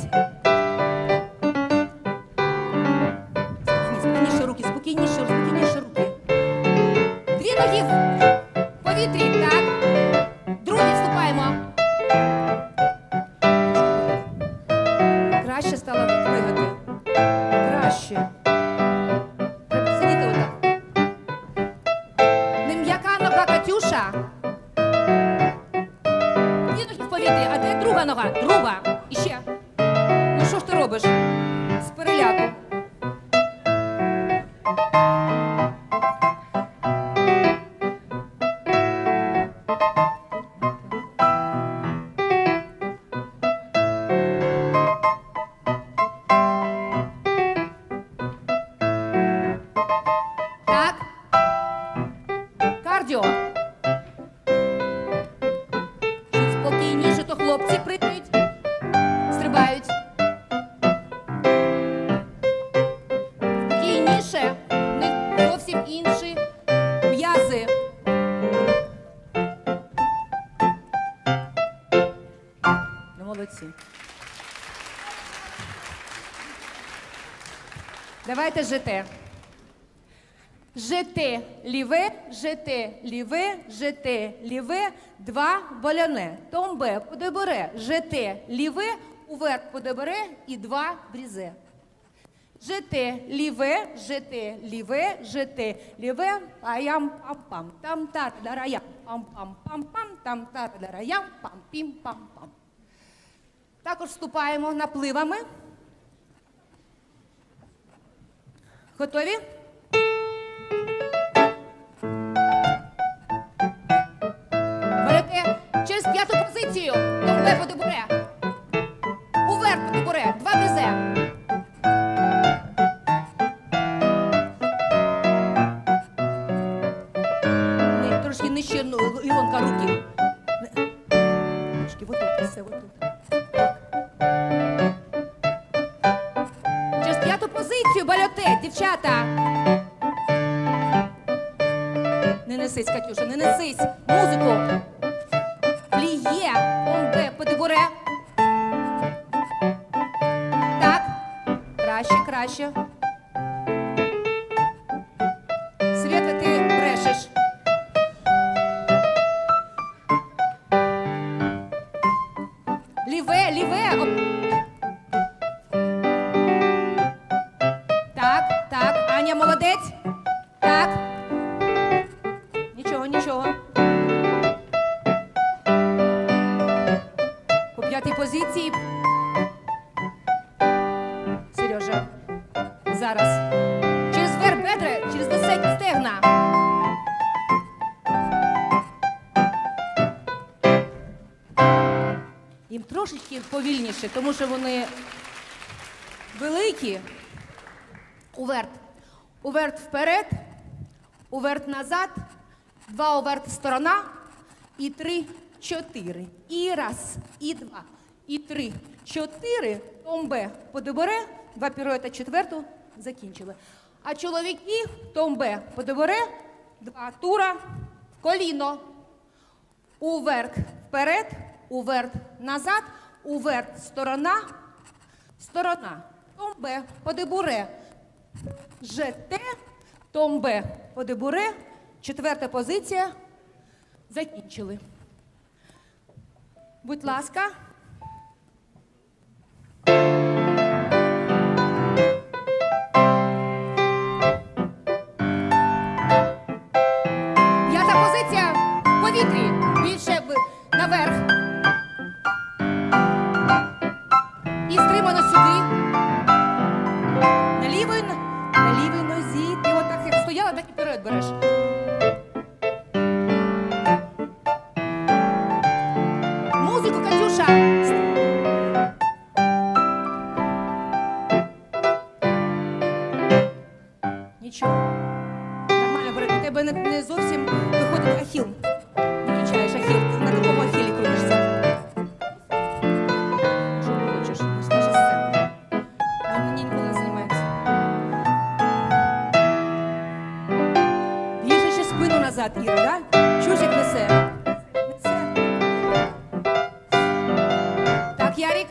Спокійніше руки, спокійніше, спокійніше руки. Дві ноги в повітрі, так. Другі вступаємо. Краще стало пригати. Краще. Треба сидіти отак. Не м'яка нога, Катюша. Дві ноги в повітрі, а де друга нога? Друга. І ще. Ну що ж ти робиш? З переляку. Спокійніше, то хлопці прийдуть, стрибають. Спокійніше, не зовсім інші м'язи. Ну, молодці. Давайте ЖТ. ЖТ ліве, ЖТ ліве, ЖТ ліве, два валяне. Томбе подебере, ЖТ ліве, уверх подебере і два брізе. ЖТ ліве, ЖТ ліве, ЖТ ліве, аям пам пам, там та дараям, пам пам пам пам, там та дараям, пам пім пам пам. Також вступаємо напливами. Готові? Берете через п'яту позицію. Томбе подебуре. Уверх подебуре. Два бризе. Не, трошки нижче, Ілонка, руки. Трошки отут, все отут. Через п'яту позицію, бальоте, дівчата. Не несись, Катюша, не несись. Музику. Пліє. Томбе подебуре. Так. Краще, краще. Свята, ти брешеш. Ліве, ліве. Так, так. Аня, молодець. Так. Нічого, нічого. По п'ятій позиції. Сережа. Зараз. Через верх бедра, через десять стегна. Їм трошечки повільніше, тому що вони великі. Уверт. Уверт вперед. Уверт назад. Два уверт сторона. І три, чотири. І раз, і два, і три, чотири. Томбе подебере. Два піруета четверту. Закінчили. А чоловіки томбе подебере. Два тура. Коліно. Уверх вперед. Уверх назад. Уверх сторона. Сторона. Томбе подебуре. ЖТ. Томбе по дебуре. Четверта позиція. Закінчили. Будь ласка. П'ята позиція. В повітрі. Більше в- наверх. І стримано сюди. На лівій, на лівій нозі. Ти отак як стояла, так і вперед береш. Музику, Катюша! Нічого. Нормально, бере. У тебе не, не зовсім виходить ахіл. Включаєш ахіл. Ти на такому ахілі крутишся. Що ти хочеш? Ось наша сцена. Ми на ній ніколи не займаємося. Більше ще спину назад, Іра, так? Да? Чуєш, як несе? Несе. Так, Ярик?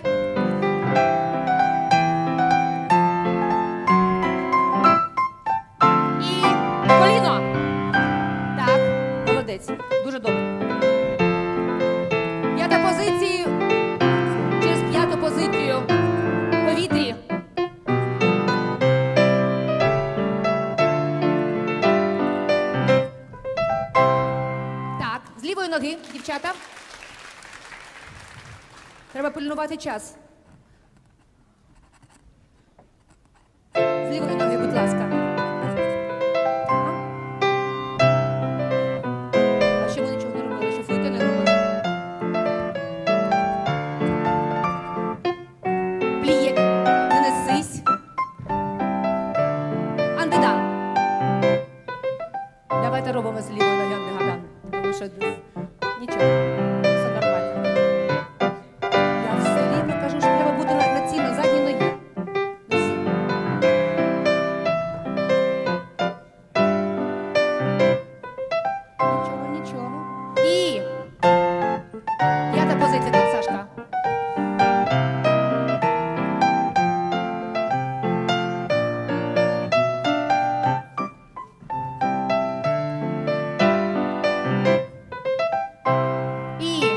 І коліно. Так, молодець. Дуже добре. П'ята позиція. Через п'яту позицію. В повітрі. Так, з лівої ноги, дівчата. Треба пильнувати час. З лівої ноги, будь ласка. А ще ми нічого не робили, що фуйти не робили. Пліє, не несись. Андедан. Давайте робимо з лівої ноги андедан. Тому що нічого, все нормально. Я все рівно кажу, що треба бути на, на цій, на задній ногі. Носі. Нічого, нічого. І п'ята позиція, тут, Сашка. І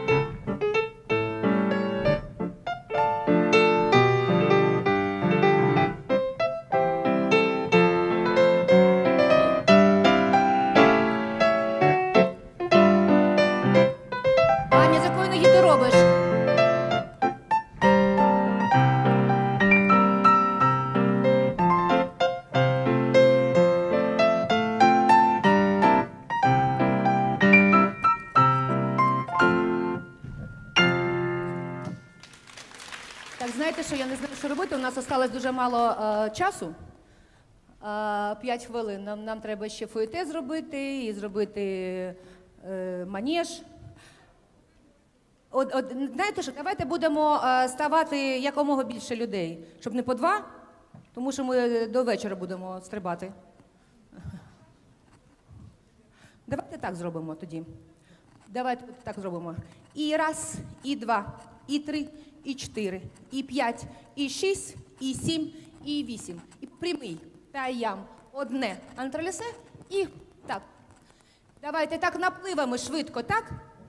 Аня, з якої ноги ти робиш? Так, знаєте, що я не знаю, що робити. У нас осталось дуже мало е, часу. Е, П'ять хвилин. Нам, нам треба ще фуєте зробити і зробити е, манеж. От, от, знаєте що, давайте будемо е, ставати якомога більше людей, щоб не по два, тому що ми до вечора будемо стрибати. Давайте так зробимо тоді. Давайте так зробимо. І раз, і два, і три, і чотири, і п'ять, і шість, і сім, і вісім. І прямий. Таям. Одне. Антролісе. І так. Давайте так напливами швидко, так?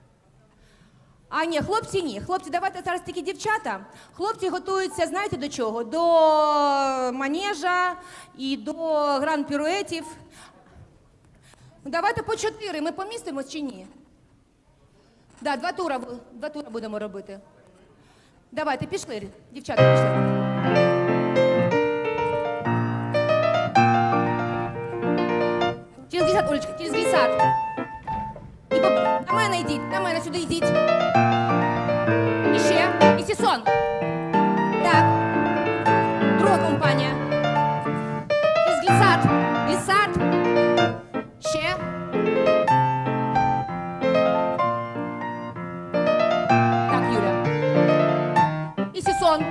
А ні, хлопці ні. Хлопці, давайте зараз тільки дівчата. Хлопці готуються, знаєте до чого? До манежа і до гран-піруетів. Ну, давайте по чотири. Ми помістимось чи ні? Да, два тура, два тура будемо робити. Давайте, пішли, дівчата, пішли. Через глісад, Олечка, через глісад. І по... На мене йдіть, на мене сюди йдіть. І ще, і сісон. Так. Друга компанія. Через глісад, глісад. Ще. Так, Юля. І сісон.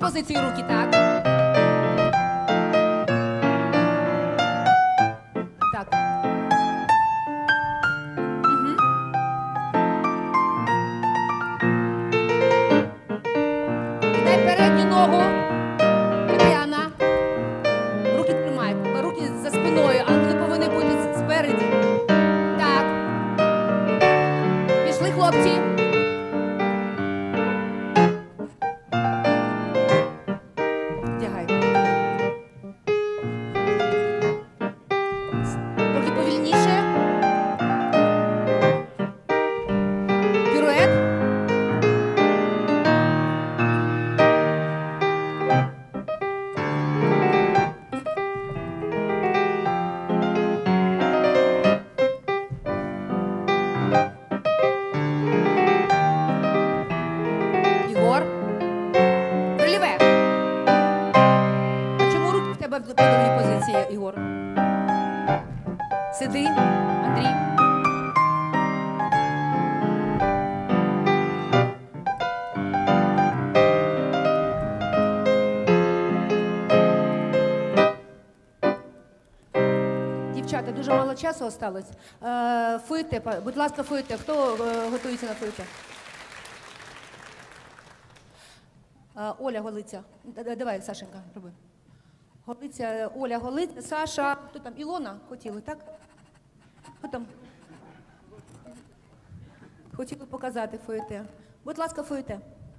позиції руки, так. Так. Угу. Кидай передню ногу. Тетяна. Руки тримай. Руки за спиною, але вони повинні бути спереді. Так. Пішли, хлопці. Вдягай. Трохи повільніше. Пірует. Ігор. Рельєф. А чому руки в тебе в подобній позиції, Ігор? Сиди, Андрій. Дівчата, дуже мало часу осталось. Е, Фуйте, па- будь ласка, фуйте. Хто е, готується на фуйте? Е, Оля Голиця. Д- д- Давай, Сашенька, роби. Голиця, Оля Голиця, Саша. Хто там? Ілона хотіли, так? Хто там? Хотіли показати фуєте. Будь ласка, фуєте.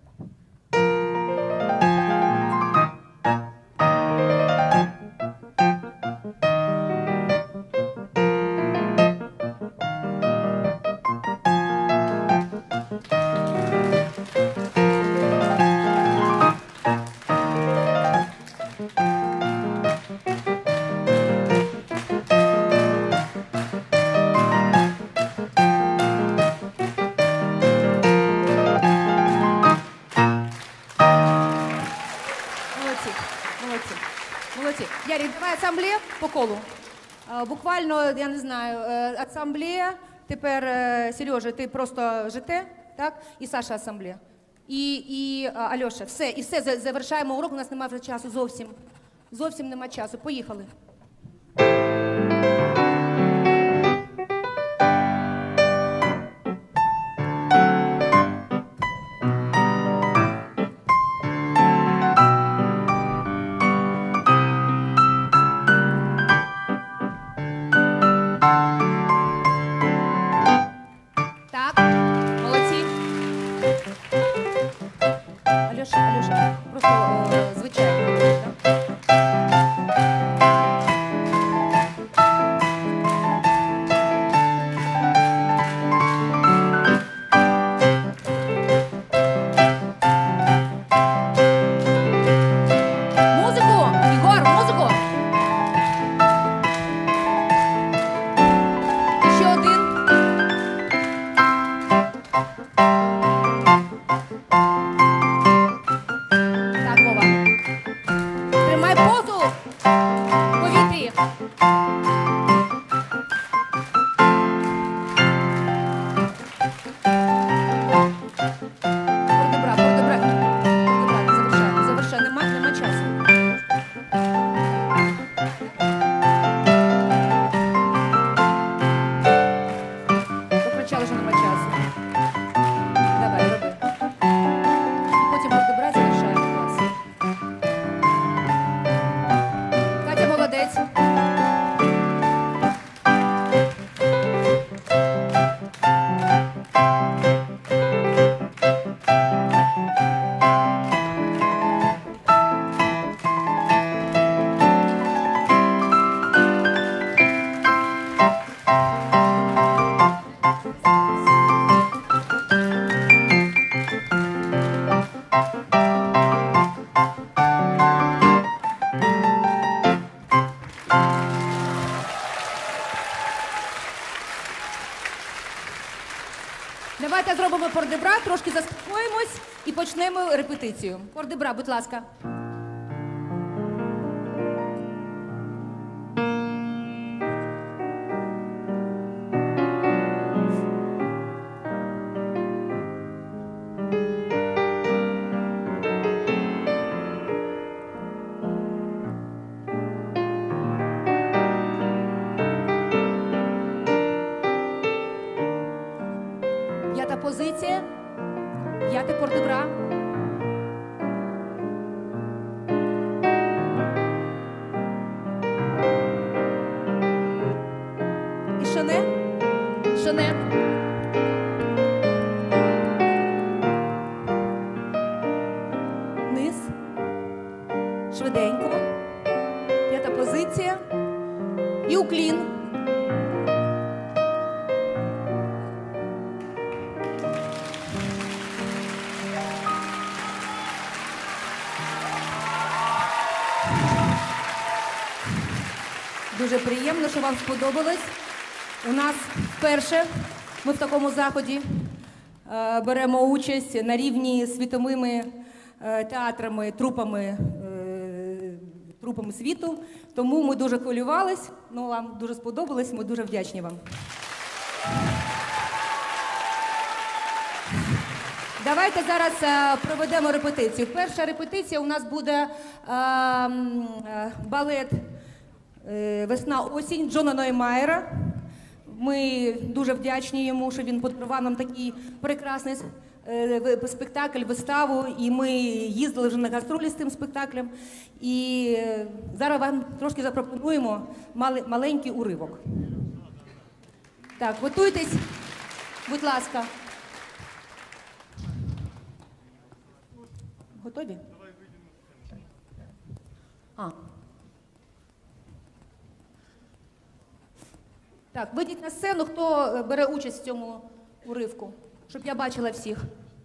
Молодці, молодці, молодці. Ярик, давай асамблея по колу. Е, Буквально, я не знаю, е, асамблея, тепер, е, Сережа, ти просто ЖТ, так? І Саша асамблея. І, і а, Альоша, все, і все, за- завершаємо урок, у нас немає вже часу зовсім. Зовсім нема часу, поїхали. Так, молодці. Альоша, Альоша, просто е, звичайно. Так? Музику! Ігор, музику! Ще один. Так, Вова. Тримай позу в повітрі. Пордебра, пордебра. Пордебра, завершаємо, завершаємо. Нема, нема часу. Покричали, що нема часу. Давай, роби. І потім пордебра завершаємо клас. Катя молодець. Давайте зробимо пордебра, трошки заспокоїмось і почнемо репетицію. Пордебра, будь ласка. П'яте портебра. І шане. Шане. Низ. Швиденько. П'ята позиція. І уклін. Дуже приємно, що вам сподобалось. У нас вперше ми в такому заході е, беремо участь на рівні з світовими е, театрами, трупами, е, трупами світу. Тому ми дуже хвилювались, ну, вам дуже сподобалось, ми дуже вдячні вам. Давайте зараз е, проведемо репетицію. Перша репетиція у нас буде е, е, балет «Весна-осінь» Джона Ноймайера. Ми дуже вдячні йому, що він подарував нам такий прекрасний спектакль, виставу. І ми їздили вже на гастролі з цим спектаклем. І зараз вам трошки запропонуємо маленький уривок. Так, готуйтесь, будь ласка. Готові? А. Так, вийдіть на сцену, хто бере участь в цьому уривку, щоб я бачила всіх.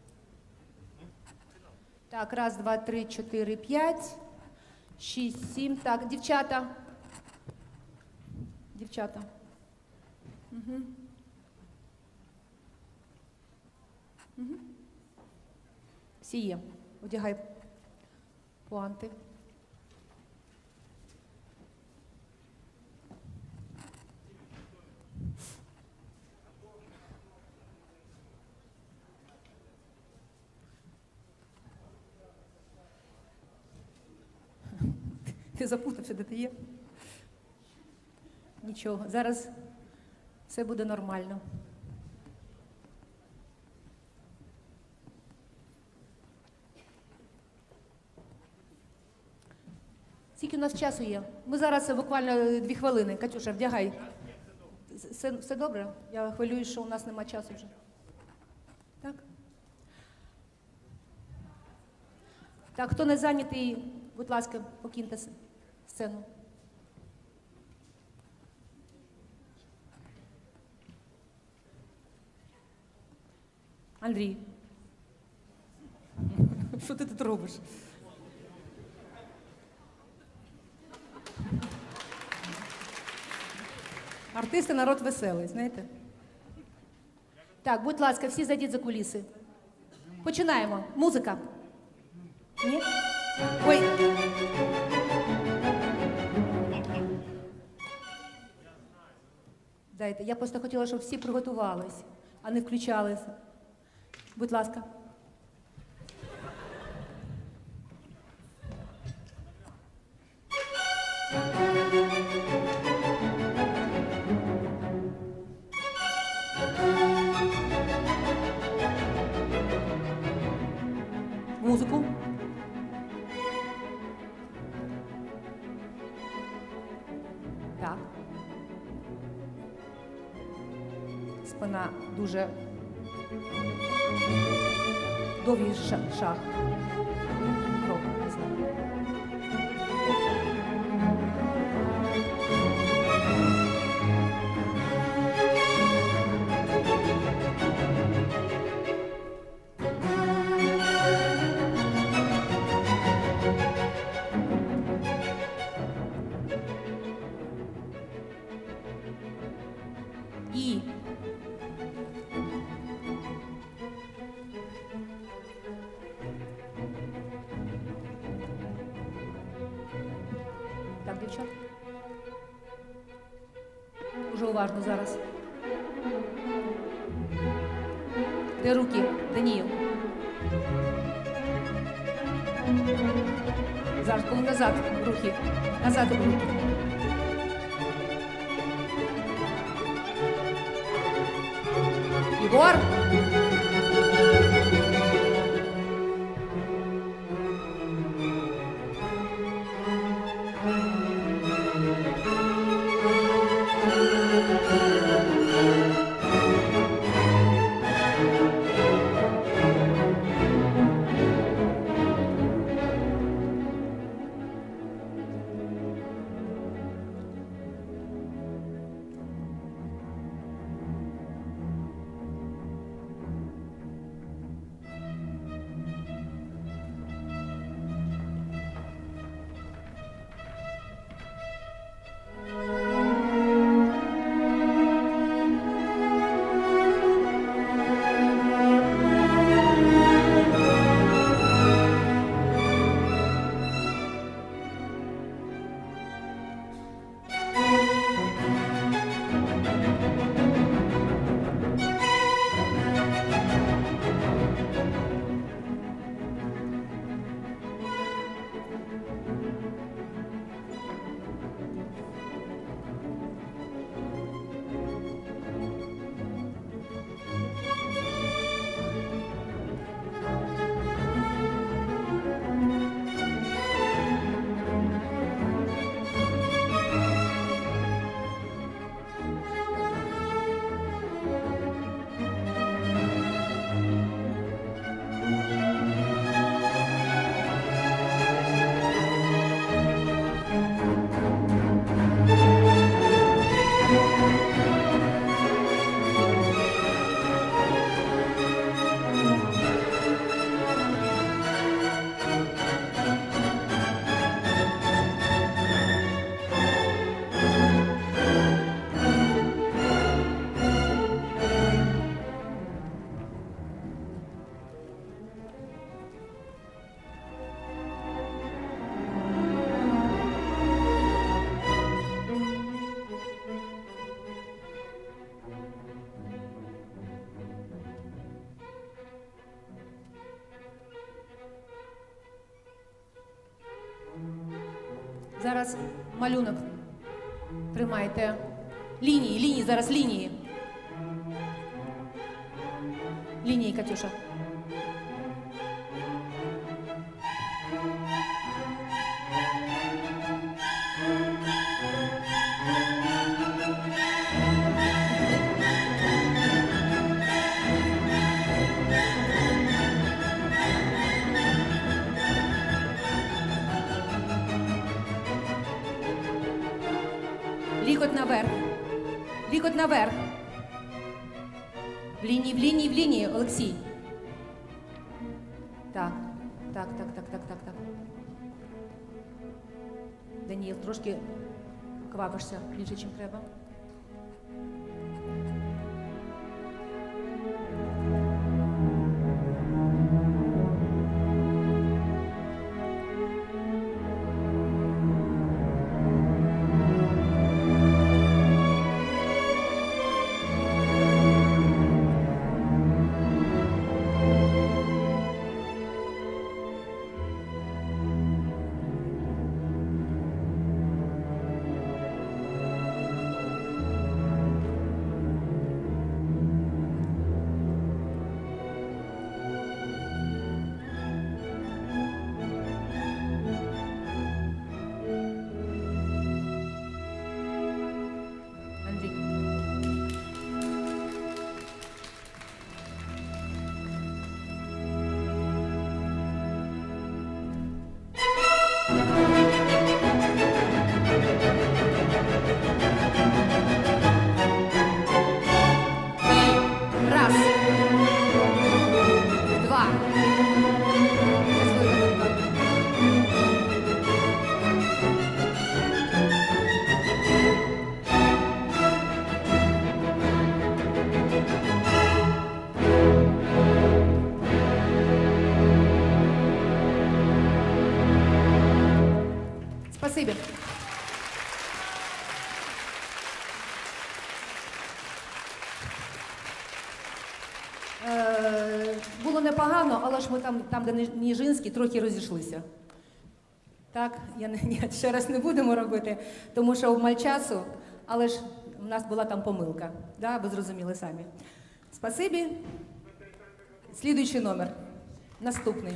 Так, раз, два, три, чотири, п'ять, шість, сім. Так, дівчата. Дівчата. Угу. Угу. Всі є. Одягай пуанти. Ти запутався, де ти є? Нічого, зараз все буде нормально. Скільки у нас часу є? Ми зараз буквально дві хвилини. Катюша, вдягай. Все, все добре? Я хвилююсь, що у нас нема часу вже. Так? Так, хто не зайнятий, будь ласка, покиньте сцену. Андрій, що ти тут робиш? Артисти – народ веселий, знаєте? Так, будь ласка, всі зайдіть за куліси. Починаємо. Музика. Ні? Ой. Дайте, я просто хотіла, щоб всі приготувались, а не включалися. Будь ласка. Музику. Так. Спина дуже довгий шаг. Крок, не знаю. І так, дівчат. Дуже уважно зараз. Де руки? Даніїл. Зараз, коли назад руки. Назад руки. Ігор. Зараз малюнок. Тримайте. Лінії, лінії, зараз лінії. Лінії, Катюша. Лікоть наверх. Лікоть наверх. В лінії, в лінії, в лінії, Олексій. Так, так, так, так, так, так, так. Даніїл, трошки квапишся більше, ніж треба. Спасибі. Е, було непогано, але ж ми там, там де Ніжинський, трохи розійшлися. Так, я не, ні, ще раз не будемо робити, тому що обмаль часу, але ж у нас була там помилка. Да, ви зрозуміли самі. Спасибі. Слідуючий номер. Наступний.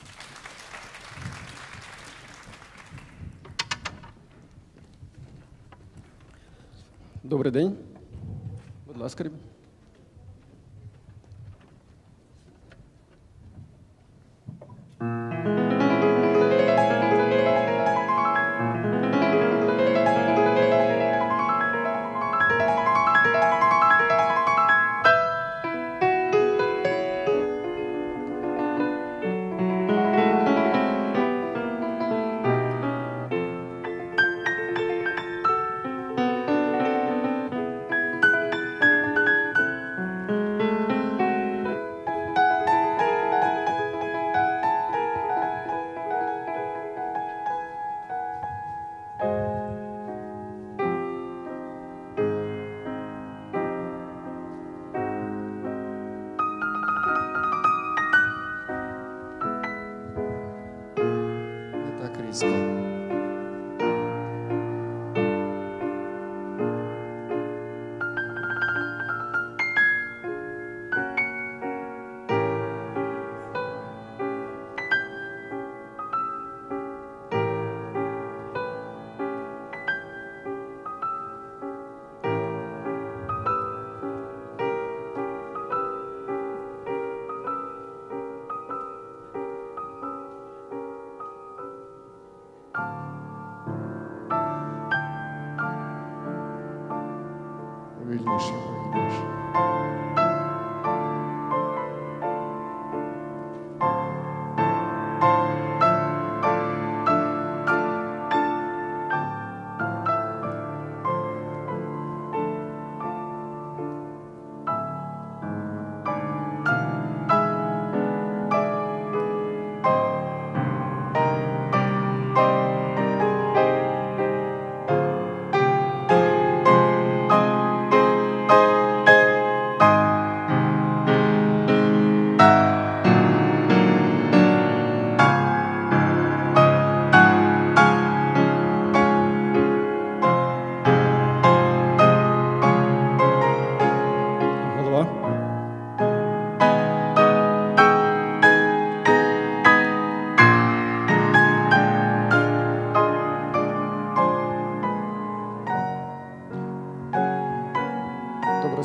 Добрий день. Будь ласка.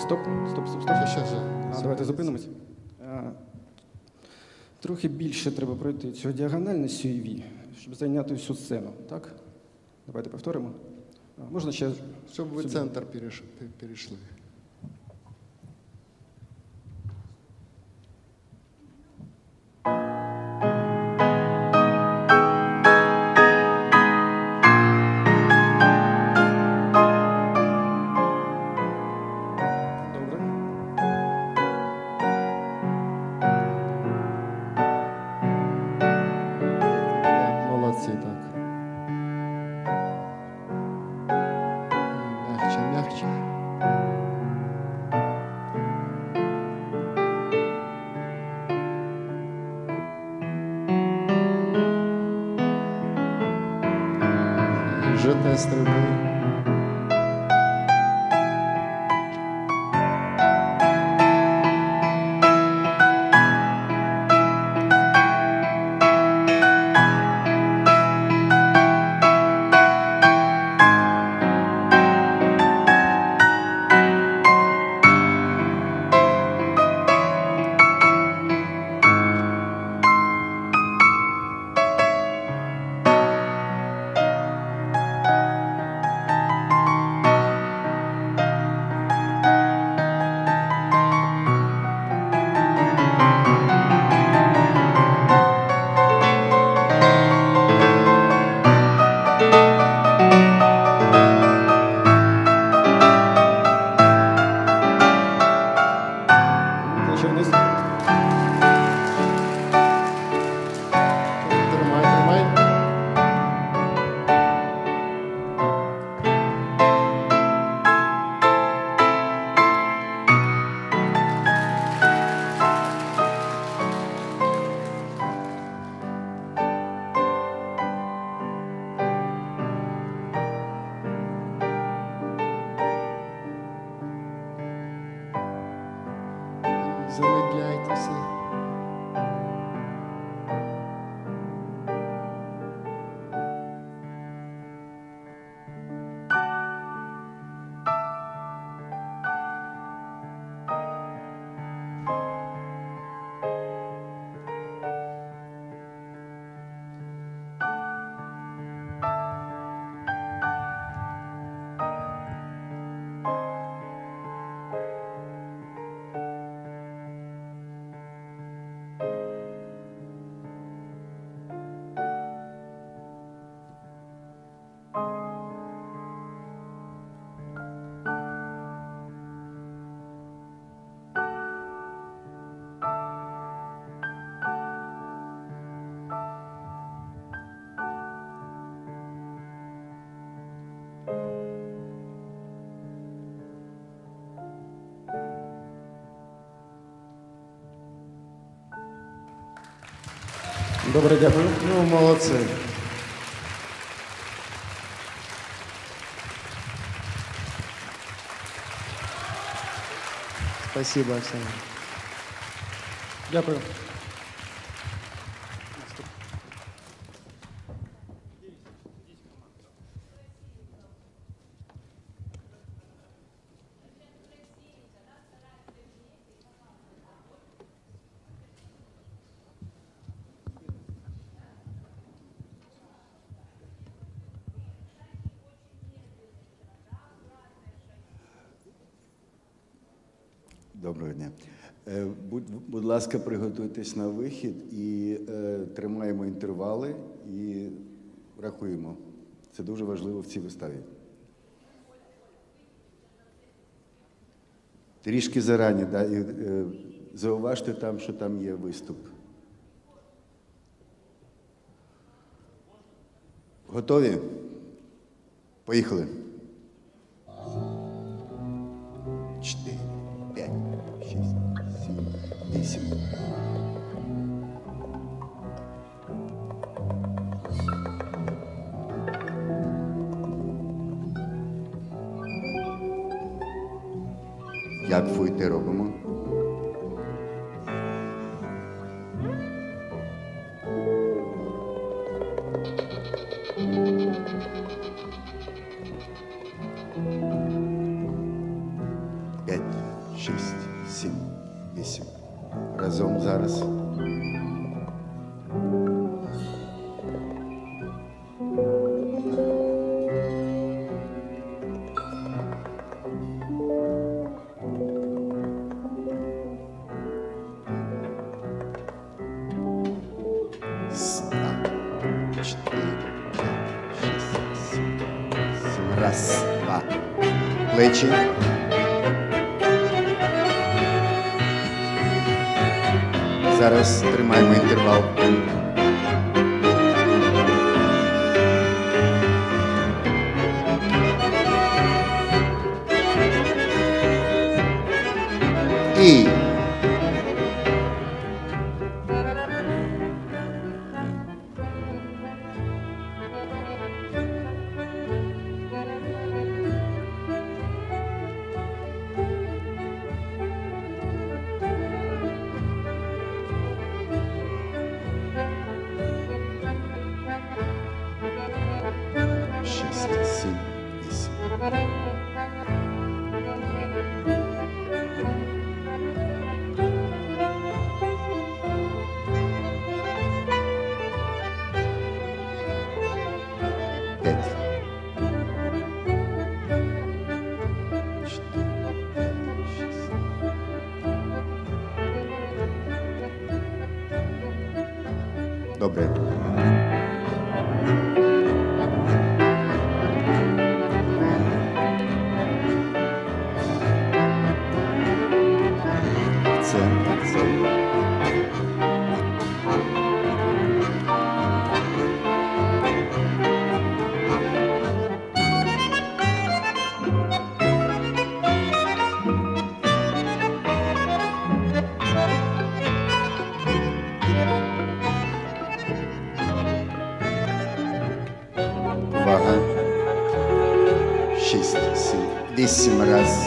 стоп, стоп, стоп, стоп. Ще, ще, ще. А, давайте зупинимось. А, трохи більше треба пройти цього діагональності і ві, щоб зайняти всю сцену, так? Давайте повторимо. А, можна ще... Щоб ви сюди? центр переш- перейшли. Добре. Молодці, так. Мягче, мягче. Житне стрибує. Плече вниз. Тримай, тримай. Замедляйтеся. Добре, дякую. Ну, молодці. Спасибо, Оксана. Дякую. Доброго дня. Е, Будь, будь ласка, приготуйтесь на вихід і е, тримаємо інтервали і рахуємо. Це дуже важливо в цій виставі. Трішки зарані, да, і, е, зауважте там, що там є виступ. Готові? Поїхали. Чотири, п'ять, шість, сім, вісім. Як фуйте робимо? П'ять. зараз. Раз, два. Плечі. Зараз тримаємо інтервал. І шість, сім, вісім. П'ять. Чотири, п'ять, шість. Добре. Це, це. Увага. Шість, сім, вісім раз.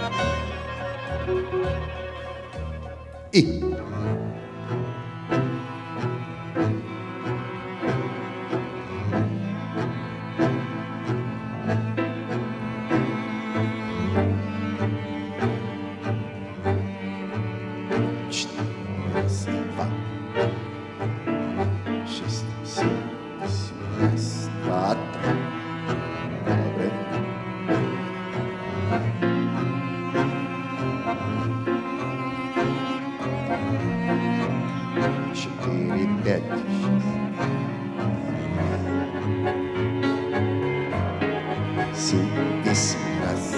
І. Чотири, раз, два. Шість, сім, вісім, раз, два, три. Добре. Чотири, п'ять, шість. Сім, вісім, раз.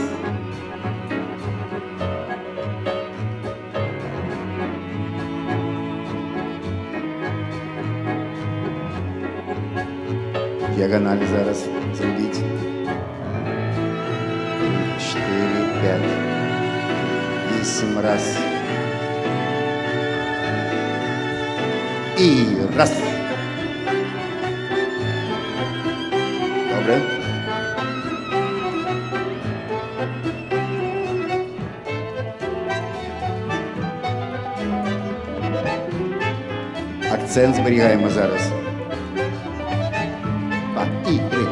Діагоналі зараз зробіть. Чотири, п'ять, вісім раз. І раз. Добре. Акцент зберігаємо зараз. Два і три.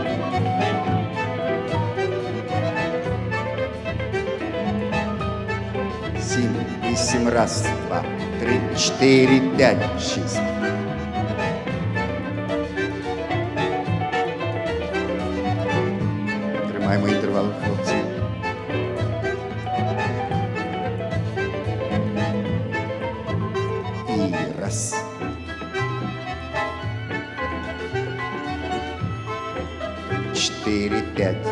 Сім, вісім, раз, два, три, чотири, п'ять, шість. Тримаємо інтервал, хлопці. І раз. Чотири, п'ять.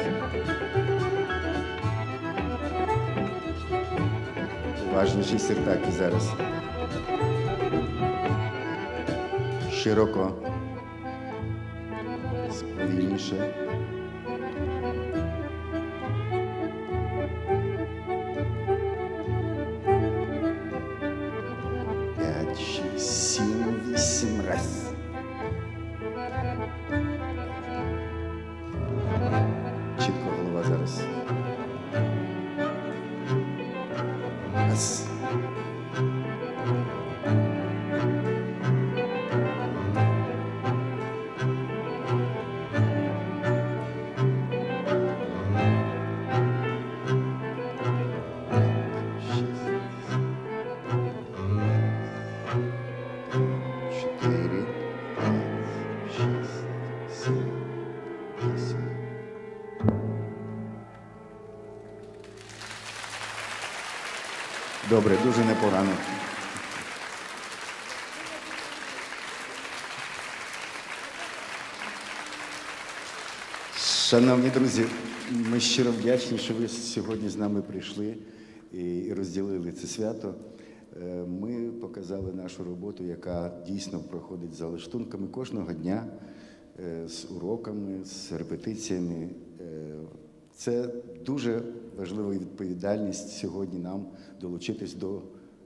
Уважніші сертаки зараз. Широко. Сповільніше. П'ять, шість, сім, вісім раз. Чітко голова зараз. Раз. Шість. Добре, дуже непогано. Шановні друзі, ми щиро вдячні, що ви сьогодні з нами прийшли і розділили це свято. Ми показали нашу роботу, яка дійсно проходить за лаштунками кожного дня, з уроками, з репетиціями. Це дуже важлива відповідальність сьогодні нам долучитись до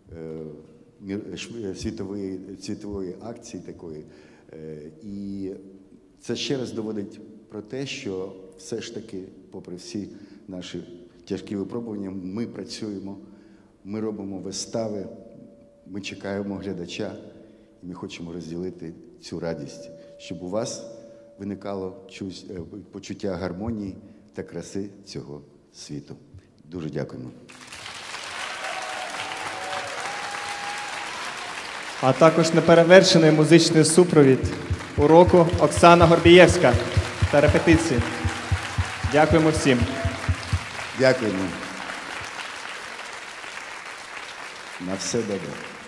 світової, світової акції такої. І це ще раз доводить про те, що все ж таки, попри всі наші тяжкі випробування, ми працюємо, ми робимо вистави, ми чекаємо глядача, і ми хочемо розділити цю радість, щоб у вас виникало почуття гармонії та краси цього світу. Дуже дякуємо. А також неперевершений музичний супровід уроку Оксана Горбієвська та репетиції. Дякуємо всім. Дякуємо. На все добре.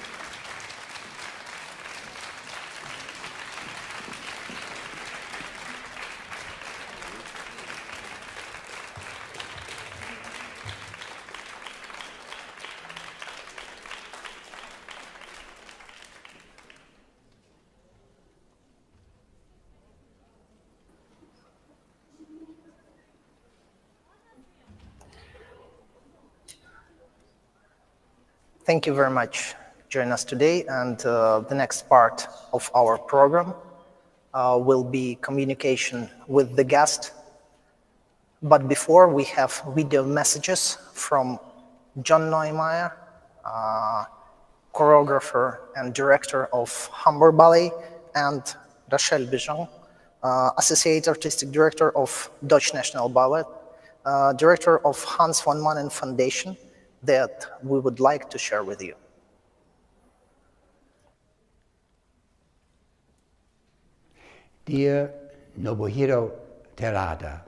Thank you very much for joining us today, and uh, the next part of our program uh, will be communication with the guest. But before, we have video messages from John Neumeier, uh, choreographer and director of Hamburg Ballet, and Rachel Bijan, uh, associate artistic director of Dutch National Ballet, uh, director of Hans van Manen Foundation, that we would like to share with you. Dear Nobuhiro Terada,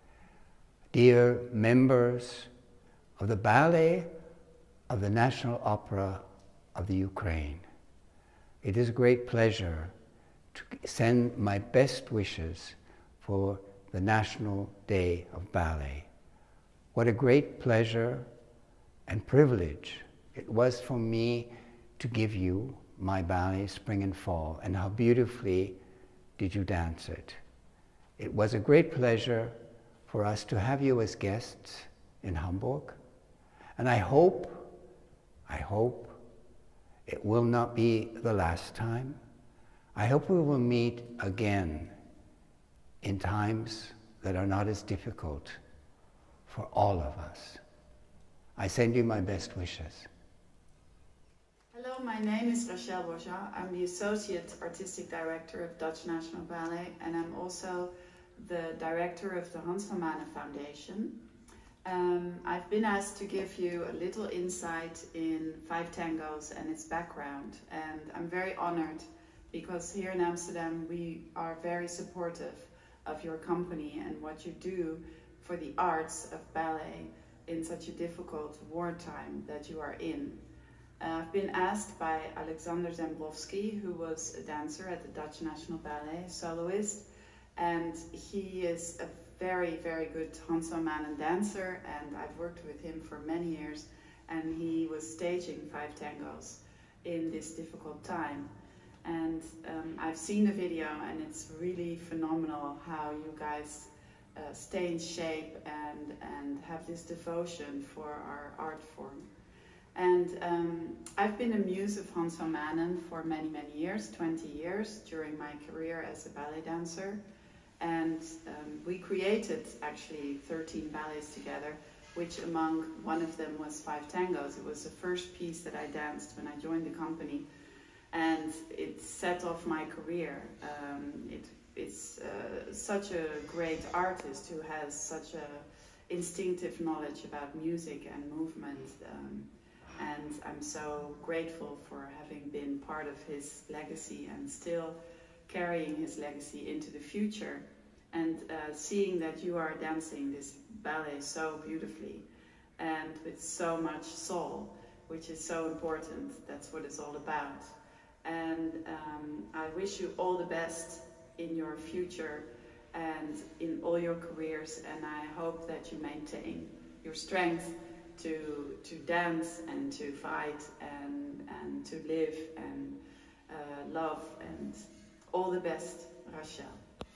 dear members of the Ballet of the National Opera of the Ukraine, it is a great pleasure to send my best wishes for the National Day of Ballet. What a great pleasure and privilege it was for me to give you my ballet Spring and Fall, and how beautifully did you dance it. It was a great pleasure for us to have you as guests in Hamburg, and I hope, I hope it will not be the last time. I hope we will meet again in times that are not as difficult for all of us. I send you my best wishes. Hello, my name is Rachel Borja. I'm the Associate Artistic Director of Dutch National Ballet, and I'm also the Director of the Hans van Manen Foundation. Um, I've been asked to give you a little insight in Five Tangos and its background, and I'm very honored because here in Amsterdam we are very supportive of your company and what you do for the arts of ballet in such a difficult wartime that you are in. Uh, I've been asked by Alexander Zembowski, who was a dancer at the Dutch National Ballet, soloist, and he is a very, very good Hans van Manen dancer, and I've worked with him for many years, and he was staging Five Tangos in this difficult time. And um, I've seen the video, and it's really phenomenal how you guys Uh, stay in shape and, and have this devotion for our art form. And um, I've been a muse of Hans van Manen for many, many years, twenty years during my career as a ballet dancer. And um, we created actually thirteen ballets together, which among one of them was Five Tangos. It was the first piece that I danced when I joined the company. And it set off my career. Um, it It's uh, such a great artist who has such a instinctive knowledge about music and movement, um, and I'm so grateful for having been part of his legacy and still carrying his legacy into the future, and uh, seeing that you are dancing this ballet so beautifully and with so much soul, which is so important. That's what it's all about. And um, I wish you all the best in your future and in all your careers, and I hope that you maintain your strength to to dance and to fight and and to live and uh, love, and all the best, Rachel.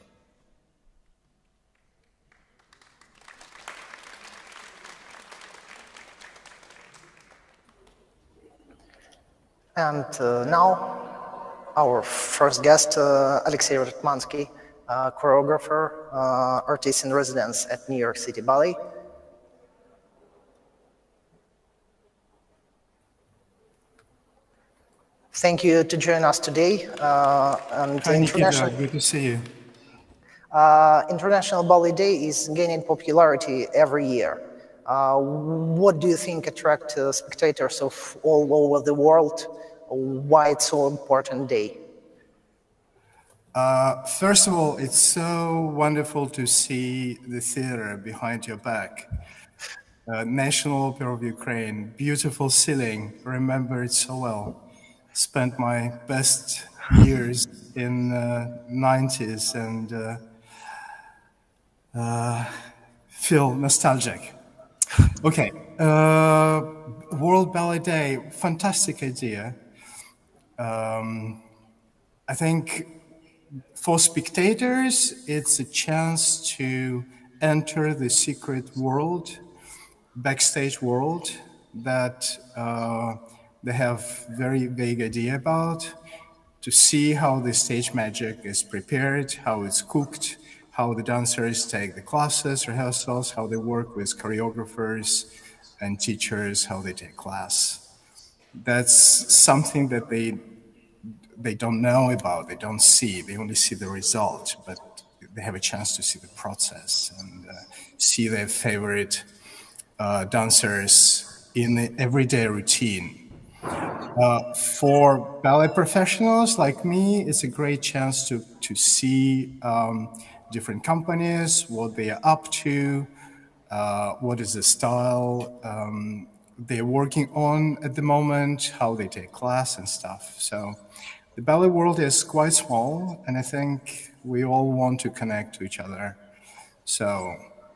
And uh, now, our first guest, uh, Alexey Ratmansky, uh, choreographer, uh, artist in residence at New York City Ballet. Thank you to join us today. Uh, and Hi, international, Nikita. Good to see you. uh, International Ballet Day is gaining popularity every year. Uh, what do you think attracts uh, spectators of all over the world? Why it's so important day? Uh, first of all, it's so wonderful to see the theater behind your back. Uh, National Opera of Ukraine, beautiful ceiling, remember it so well. Spent my best years in the nineties and uh, uh, feel nostalgic. Okay, uh, World Ballet Day, fantastic idea. Um, I think for spectators, it's a chance to enter the secret world, backstage world that uh, they have very vague idea about, to see how the stage magic is prepared, how it's cooked, how the dancers take the classes, rehearsals, how they work with choreographers and teachers, how they take class. That's something that they they don't know about, they don't see, they only see the result, but they have a chance to see the process and uh, see their favorite uh, dancers in the everyday routine. Uh, for ballet professionals like me, it's a great chance to, to see um, different companies, what they are up to, uh, what is the style um, they're working on at the moment, how they take class and stuff. So the ballet world is quite small, and I think we all want to connect to each other. So,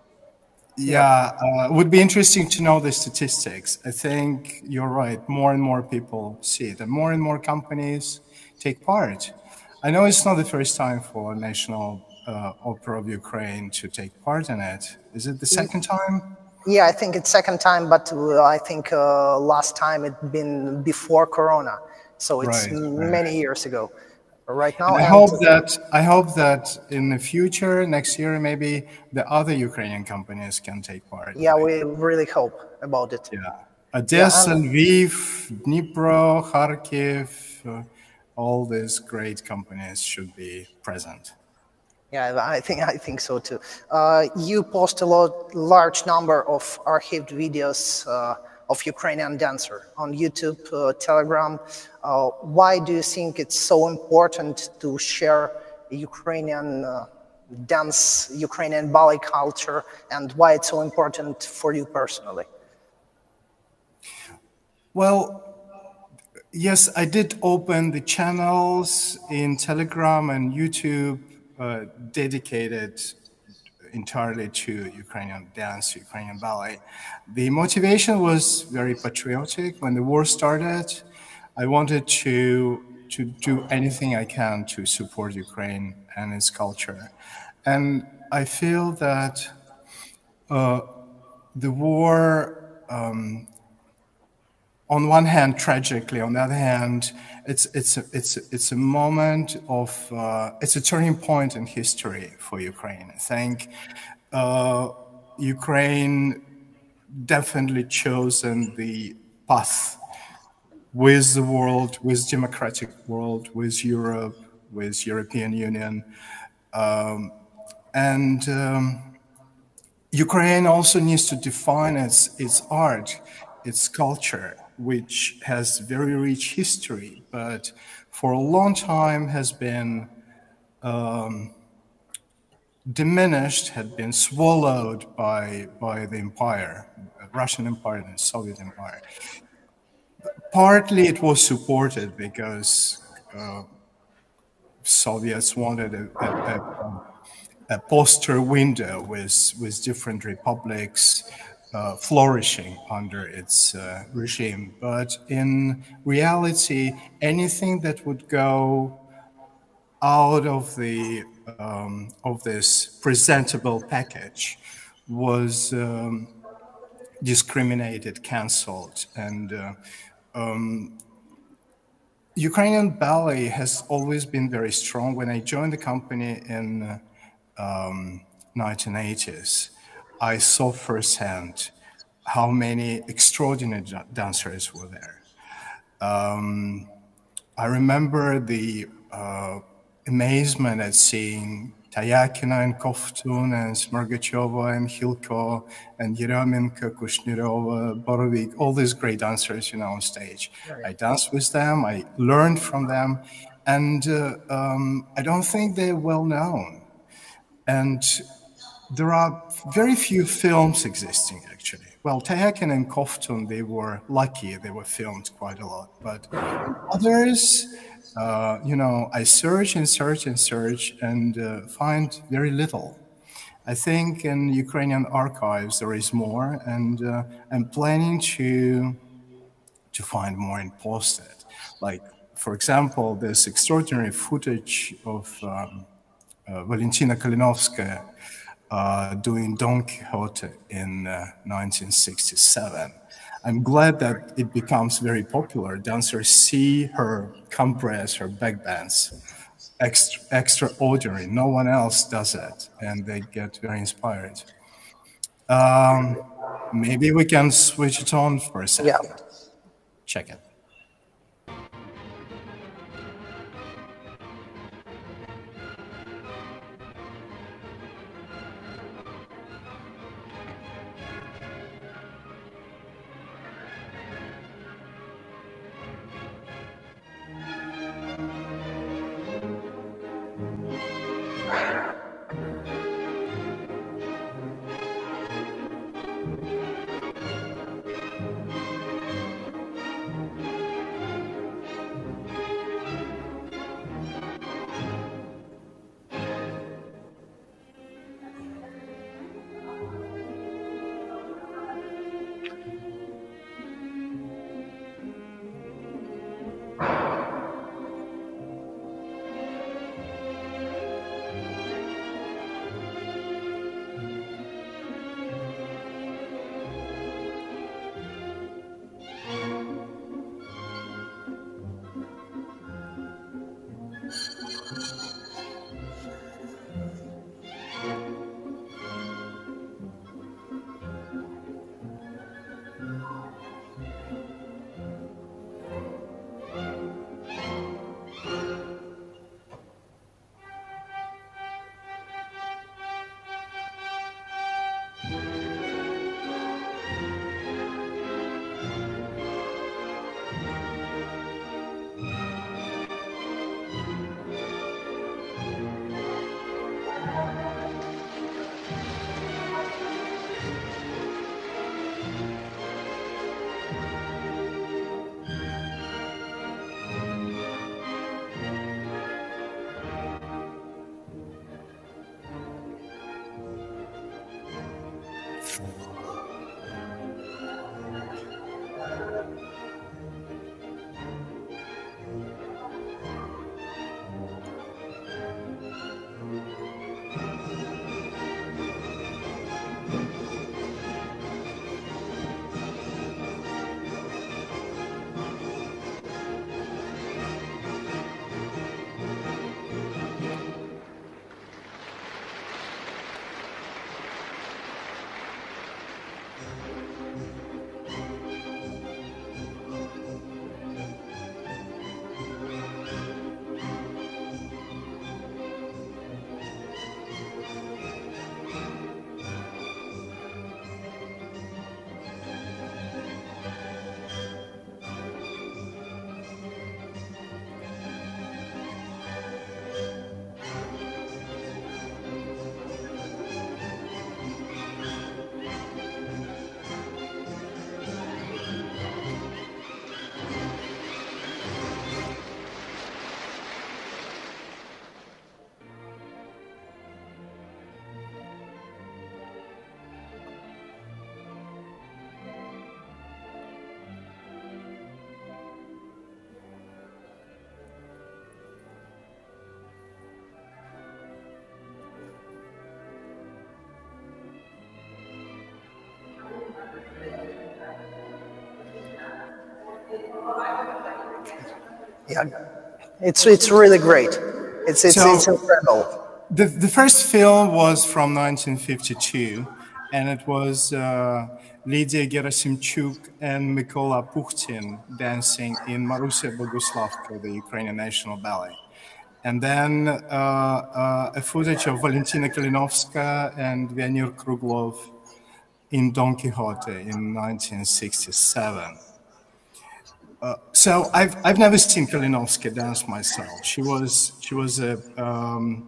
yeah, uh, it would be interesting to know the statistics. I think you're right, more and more people see it, and more and more companies take part. I know it's not the first time for National uh, Opera of Ukraine to take part in it. Is it the second time? Yeah, I think it's second time, but uh, I think uh, last time it been before Corona. So it's Right, right. many years ago. Right now, And I and hope that I hope that in the future, next year, maybe the other Ukrainian companies can take part. yeah, we really hope about it. Yeah, Odessa, and- Lviv, Dnipro, Kharkiv, uh, all these great companies should be present. Yeah, I think I think so too. Uh, you post a lot, large number of archived videos uh, of Ukrainian dancer on YouTube, uh, Telegram. Uh, why do you think it's so important to share Ukrainian uh, dance, Ukrainian ballet culture, and why it's so important for you personally? Well, yes, I did open the channels in Telegram and YouTube uh, dedicated entirely to Ukrainian dance, Ukrainian ballet. The motivation was very patriotic. When the war started, I wanted to, to do anything I can to support Ukraine and its culture. And I feel that uh, the war, um, on one hand, tragically, on the other hand, it's it's a, it's a, it's a moment of uh, it's a turning point in history for Ukraine. I think uh, Ukraine definitely chosen the path with the world, with democratic world, with Europe, with European Union, um, and um, Ukraine also needs to define its its art, its culture, which has very rich history, but for a long time has been um, diminished, had been swallowed by by the empire, Russian Empire and Soviet Empire. partly it was supported because uh, Soviets wanted a, a, a, a poster window with, with different republics uh, flourishing under its uh, regime. But in reality, anything that would go out of the um, of this presentable package was um, discriminated, cancelled, and uh, um, Ukrainian ballet has always been very strong. When I joined the company in uh, um, nineteen eighties, I saw firsthand how many extraordinary da dancers were there. Um, I remember the uh, amazement at seeing Tayakina and Koftun and Smergacheva and Hilko and Yeremenko, Kushnirova, Borovik, all these great dancers, you know, on stage. Right. I danced with them, I learned from them, and uh, um, I don't think they're well known. And there are very few films existing, actually. Well, Tayakin and Koftun, they were lucky, they were filmed quite a lot, but others, Uh, you know, I search and search and search and uh, find very little. I think in Ukrainian archives there is more, and uh, I'm planning to to find more and post it. Like, for example, this extraordinary footage of um, uh, Valentina Kalinovskaya uh, doing Don Quixote in uh, nineteen sixty-seven. I'm glad that it becomes very popular. Dancers see her compress, her backbends, extra, extraordinary. No one else does it, and they get very inspired. Um, maybe we can switch it on for a second. Yeah. Check it. Yeah, it's it's really great. It's it's, So- it's incredible. The, the first film was from nineteen fifty-two, and it was uh, Lydia Gerasimchuk and Mykola Pukhtin dancing in Marusia Boguslavka, the Ukrainian National Ballet. And then uh, uh, a footage of Valentina Kalinovska and Vyanir Kruglov in Don Quixote in nineteen sixty-seven. Uh, so I've I've never seen Kalinovska dance myself. She was she was a um,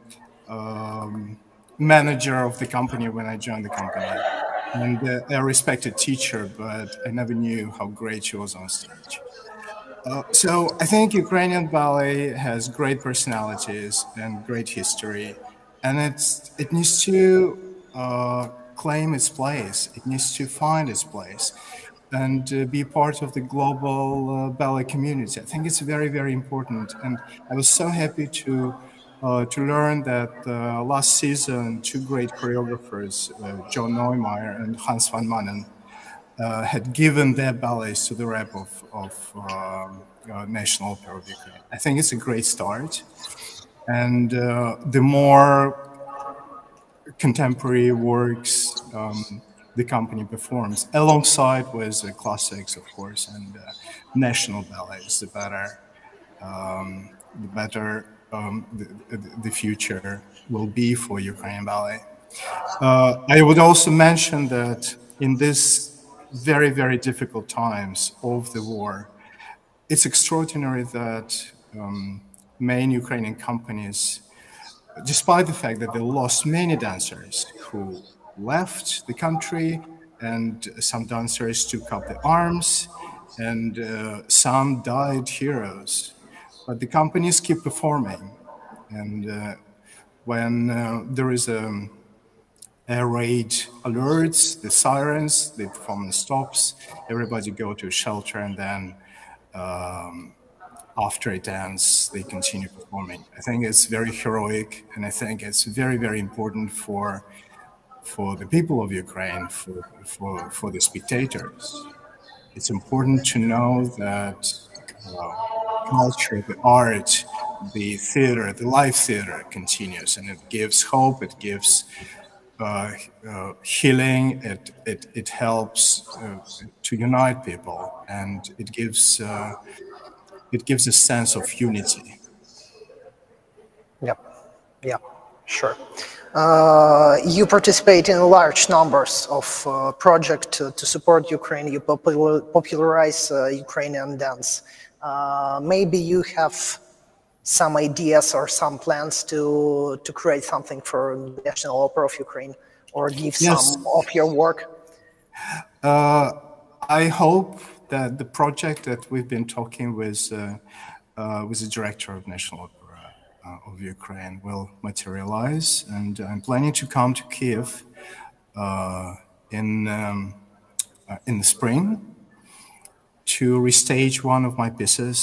um, manager of the company when I joined the company, and uh, a respected teacher, but I never knew how great she was on stage. Uh, so I think Ukrainian ballet has great personalities and great history, and it's it needs to uh, claim its place. It needs to find its place and uh, be part of the global uh, ballet community. I think it's very, very important. And I was so happy to uh, to learn that uh, last season, two great choreographers, uh, John Neumeier and Hans van Manen, uh, had given their ballets to the rep of, of um, uh, National Opera of Ukraine. I think it's a great start. And uh, the more contemporary works um, the company performs, alongside with the classics, of course, and uh, national ballets, the better, um, the better um, the, the future will be for Ukrainian ballet. Uh, I would also mention that in this very, very difficult times of the war, it's extraordinary that um, main Ukrainian companies, despite the fact that they lost many dancers who left the country, and some dancers took up the arms, and uh, some died heroes, but the companies keep performing. And uh, when uh, there is a air raid alerts, the sirens, the performance stops, everybody go to a shelter, and then um, after a dance, they continue performing. I think it's very heroic, and I think it's very, very important for for the people of Ukraine, for, for, for the spectators. It's important to know that uh, culture, the art, the theater, the live theater continues, and it gives hope, it gives uh, uh, healing, it, it, it helps uh, to unite people, and it gives, uh, it gives a sense of unity. Yep, yeah, sure. Uh, you participate in large numbers of uh, projects to, to support Ukraine. You popular, popularize uh, Ukrainian dance. Uh, maybe you have some ideas or some plans to to create something for the National Opera of Ukraine, or give Yes. some of your work. Uh, I hope that the project that we've been talking with uh, uh, with the director of National Opera Uh, of Ukraine will materialize, and I'm planning to come to Kiev uh, in um, uh, in the spring to restage one of my pieces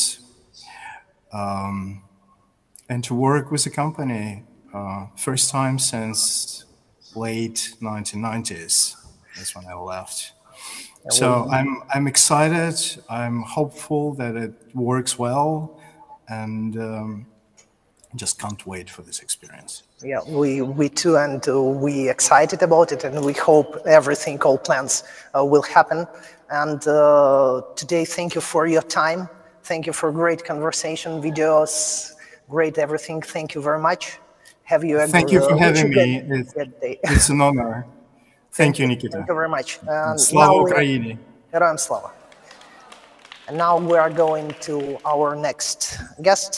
um, and to work with the company uh, first time since late nineteen nineties. That's when I left. So I'm I'm excited. I'm hopeful that it works well, and um, just can't wait for this experience. Yeah, we we too, and uh, we excited about it, and we hope everything, all plans uh, will happen. And uh, today, thank you for your time. Thank you for great conversation, videos, great everything. Thank you very much. Have you? A, Thank you for uh, having good, me. It's, good day. it's an honor. Thank you, Nikita. Thank you very much. And Slava now we- Ukraini. Героям слава. And now we are going to our next guest.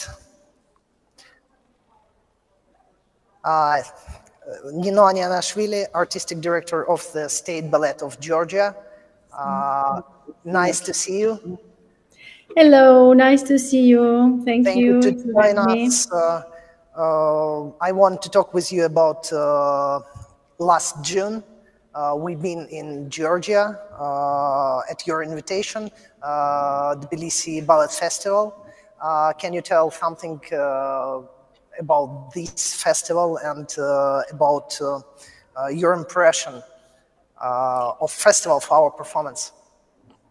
Uh, Nino Anianashvili, Artistic Director of the State Ballet of Georgia. Uh, nice to see you. Hello, nice to see you. Thank, Thank you. you to to join have me. us. Uh, uh, I want to talk with you about uh, last June. Uh, we've been in Georgia uh, at your invitation, uh, the Tbilisi Ballet Festival. Uh, can you tell something uh, about this festival and uh, about uh, uh, your impression uh, of festival of our performance?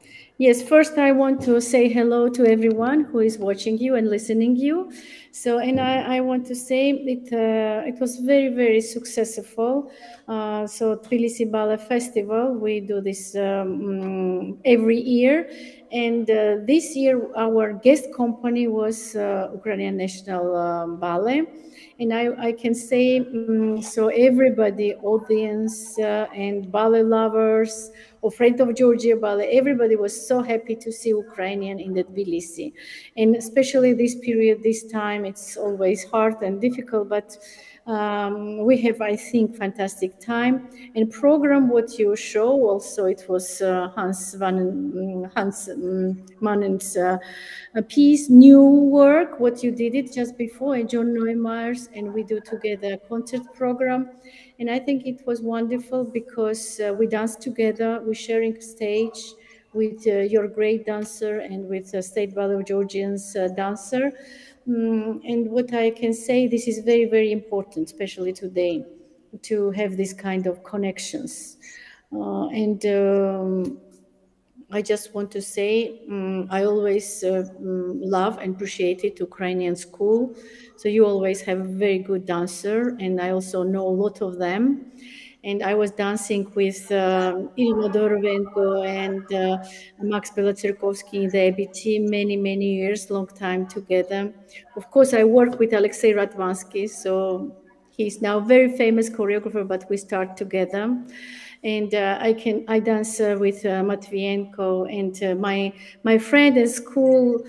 Yes, first I want to say hello to everyone who is watching you and listening you. So, and I, I want to say it uh, it was very, very successful. Uh, so Tbilisi Ballet Festival, we do this um, every year. And uh, this year our guest company was uh, Ukrainian National um, Ballet. And I, I can say, um, so everybody, audience uh, and ballet lovers, or friend of Georgia Ballet, everybody was so happy to see Ukrainian in the Tbilisi. And especially this period, this time, it's always hard and difficult, but um, we have, I think, fantastic time. And program what you show also, it was uh, Hans van Hans um, Mannen's uh, piece, new work, what you did it just before, and John Neumeyer's, and we do together a concert program. And I think it was wonderful because uh, we danced together, we're sharing stage with uh, your great dancer and with uh, State Ballet of Georgians uh, dancer. Mm, and what I can say, this is very, very important, especially today, to have this kind of connections. Uh, and um, I just want to say, um, I always uh, um, love and appreciate it, Ukrainian school. So you always have a very good dancer, and I also know a lot of them. And I was dancing with um, Irina Dorovenko and uh, Max Belocerkovsky in the A B T many, many years, long time together. Of course, I work with Alexei Ratvansky, so he's now a very famous choreographer, but we start together. And uh, I can I dance uh, with uh, Matvienko, and uh, my my friend in school.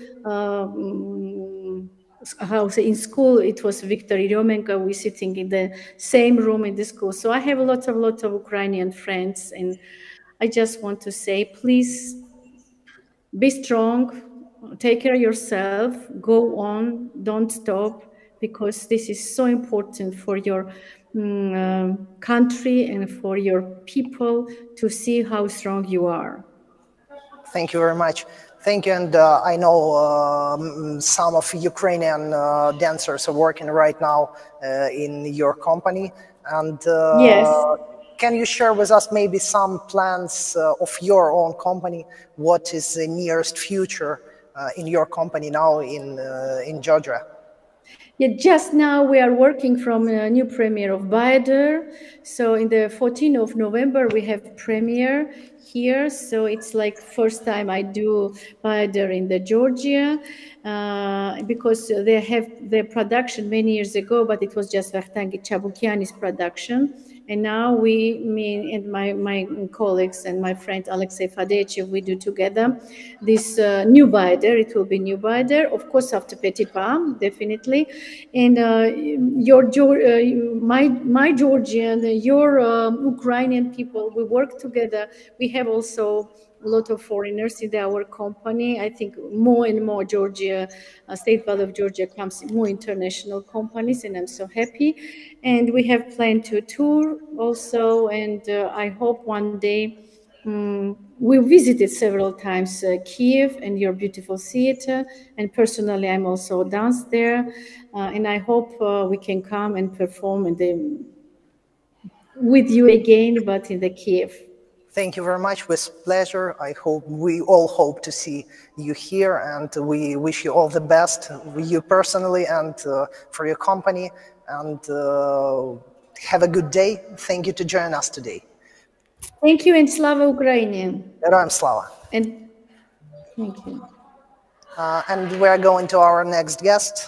Um, how say in school it was Viktor Iromenko. We sitting in the same room in the school. So I have a lot of lot of Ukrainian friends, and I just want to say, please be strong, take care of yourself, go on, don't stop, because this is so important for your um, uh, country and for your people to see how strong you are. Thank you very much. Thank you. And uh, I know uh, some of Ukrainian uh, dancers are working right now uh, in your company. And uh, yes. Can you share with us maybe some plans uh, of your own company? What is the nearest future uh, in your company now in, uh, in Georgia? Yeah, just now we are working from a new premiere of Bayader. So in the fourteenth of November, we have premiere here. So it's like first time I do Bayader in the Georgia, uh, because they have their production many years ago, but it was just Vakhtang Chabukiani's production. And now we, me and my, my colleagues and my friend Alexei Fadechev, we do together this uh, new Bayader. It will be new Bayader, of course, after Petit Pas, definitely. And uh, your, uh, my, my Georgian, your uh, Ukrainian people, we work together. We have also a lot of foreigners in our company. I think more and more Georgia, uh, State Ballet of Georgia comes more international companies, and I'm so happy. And we have planned to tour also, and uh, I hope one day um, we visited several times uh, Kiev and your beautiful theater, and personally I'm also danced there, uh, and I hope uh, we can come and perform in the, with you again, but in the Kiev. Thank you very much. With pleasure. I hope we all hope to see you here, and we wish you all the best, you personally and uh, for your company. And uh, have a good day. Thank you to join us today. Thank you, and Slava Ukraini. Героям слава. And thank you. Uh, and we're going to our next guest.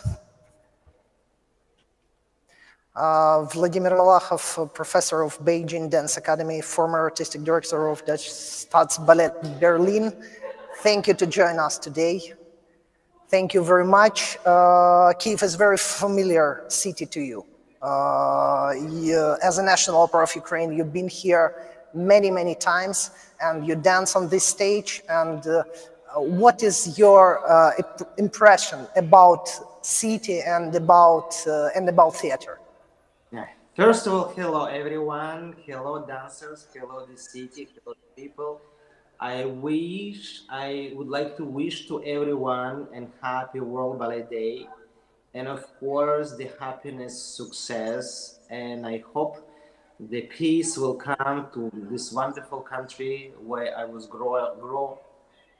Uh, Vladimir Malakhov, professor of Beijing Dance Academy, former artistic director of Dutch Staatsballet Berlin. Thank you to join us today. Thank you very much. Uh, Kiev is a very familiar city to you. Uh, you. As a National Opera of Ukraine, you've been here many, many times, and you dance on this stage. And uh, what is your uh, impression about city and about uh, and about theater? Yeah. First of all, hello everyone, hello dancers, hello the city, hello people. I wish, I would like to wish to everyone a happy World Ballet Day, and of course the happiness, success, and I hope the peace will come to this wonderful country where I was grow, grow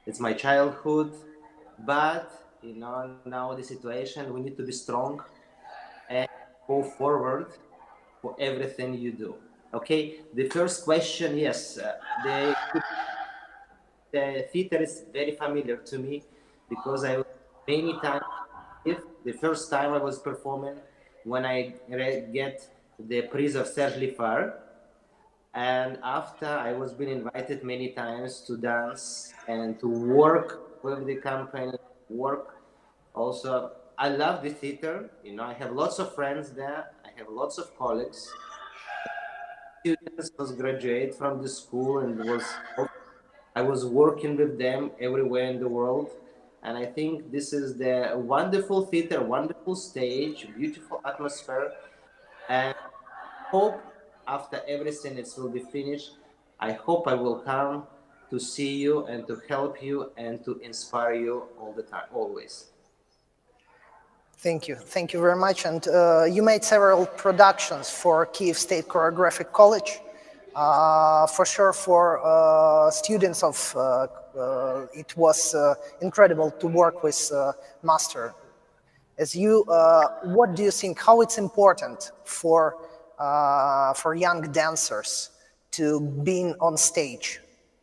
it's my childhood, but you know, now the situation, we need to be strong and go forward for everything you do. Okay, the first question, yes, uh, the, the theater is very familiar to me because I many times, if the first time I was performing when I get the prize of Serge Liffard, and after I was being invited many times to dance and to work with the company, work also. I love the theater, you know, I have lots of friends there, I have lots of colleagues. Students was graduate from the school and was I was working with them everywhere in the world, and I think this is the wonderful theater, wonderful stage, beautiful atmosphere, and hope after everything it will be finished, I hope I will come to see you and to help you and to inspire you all the time, always. Thank you. Thank you very much. And uh, you made several productions for Kyiv State Choreographic College. Uh, for sure, for uh, students of, uh, uh, it was uh, incredible to work with uh, Master. As you, uh, what do you think, how it's important for, uh, for young dancers to be on stage?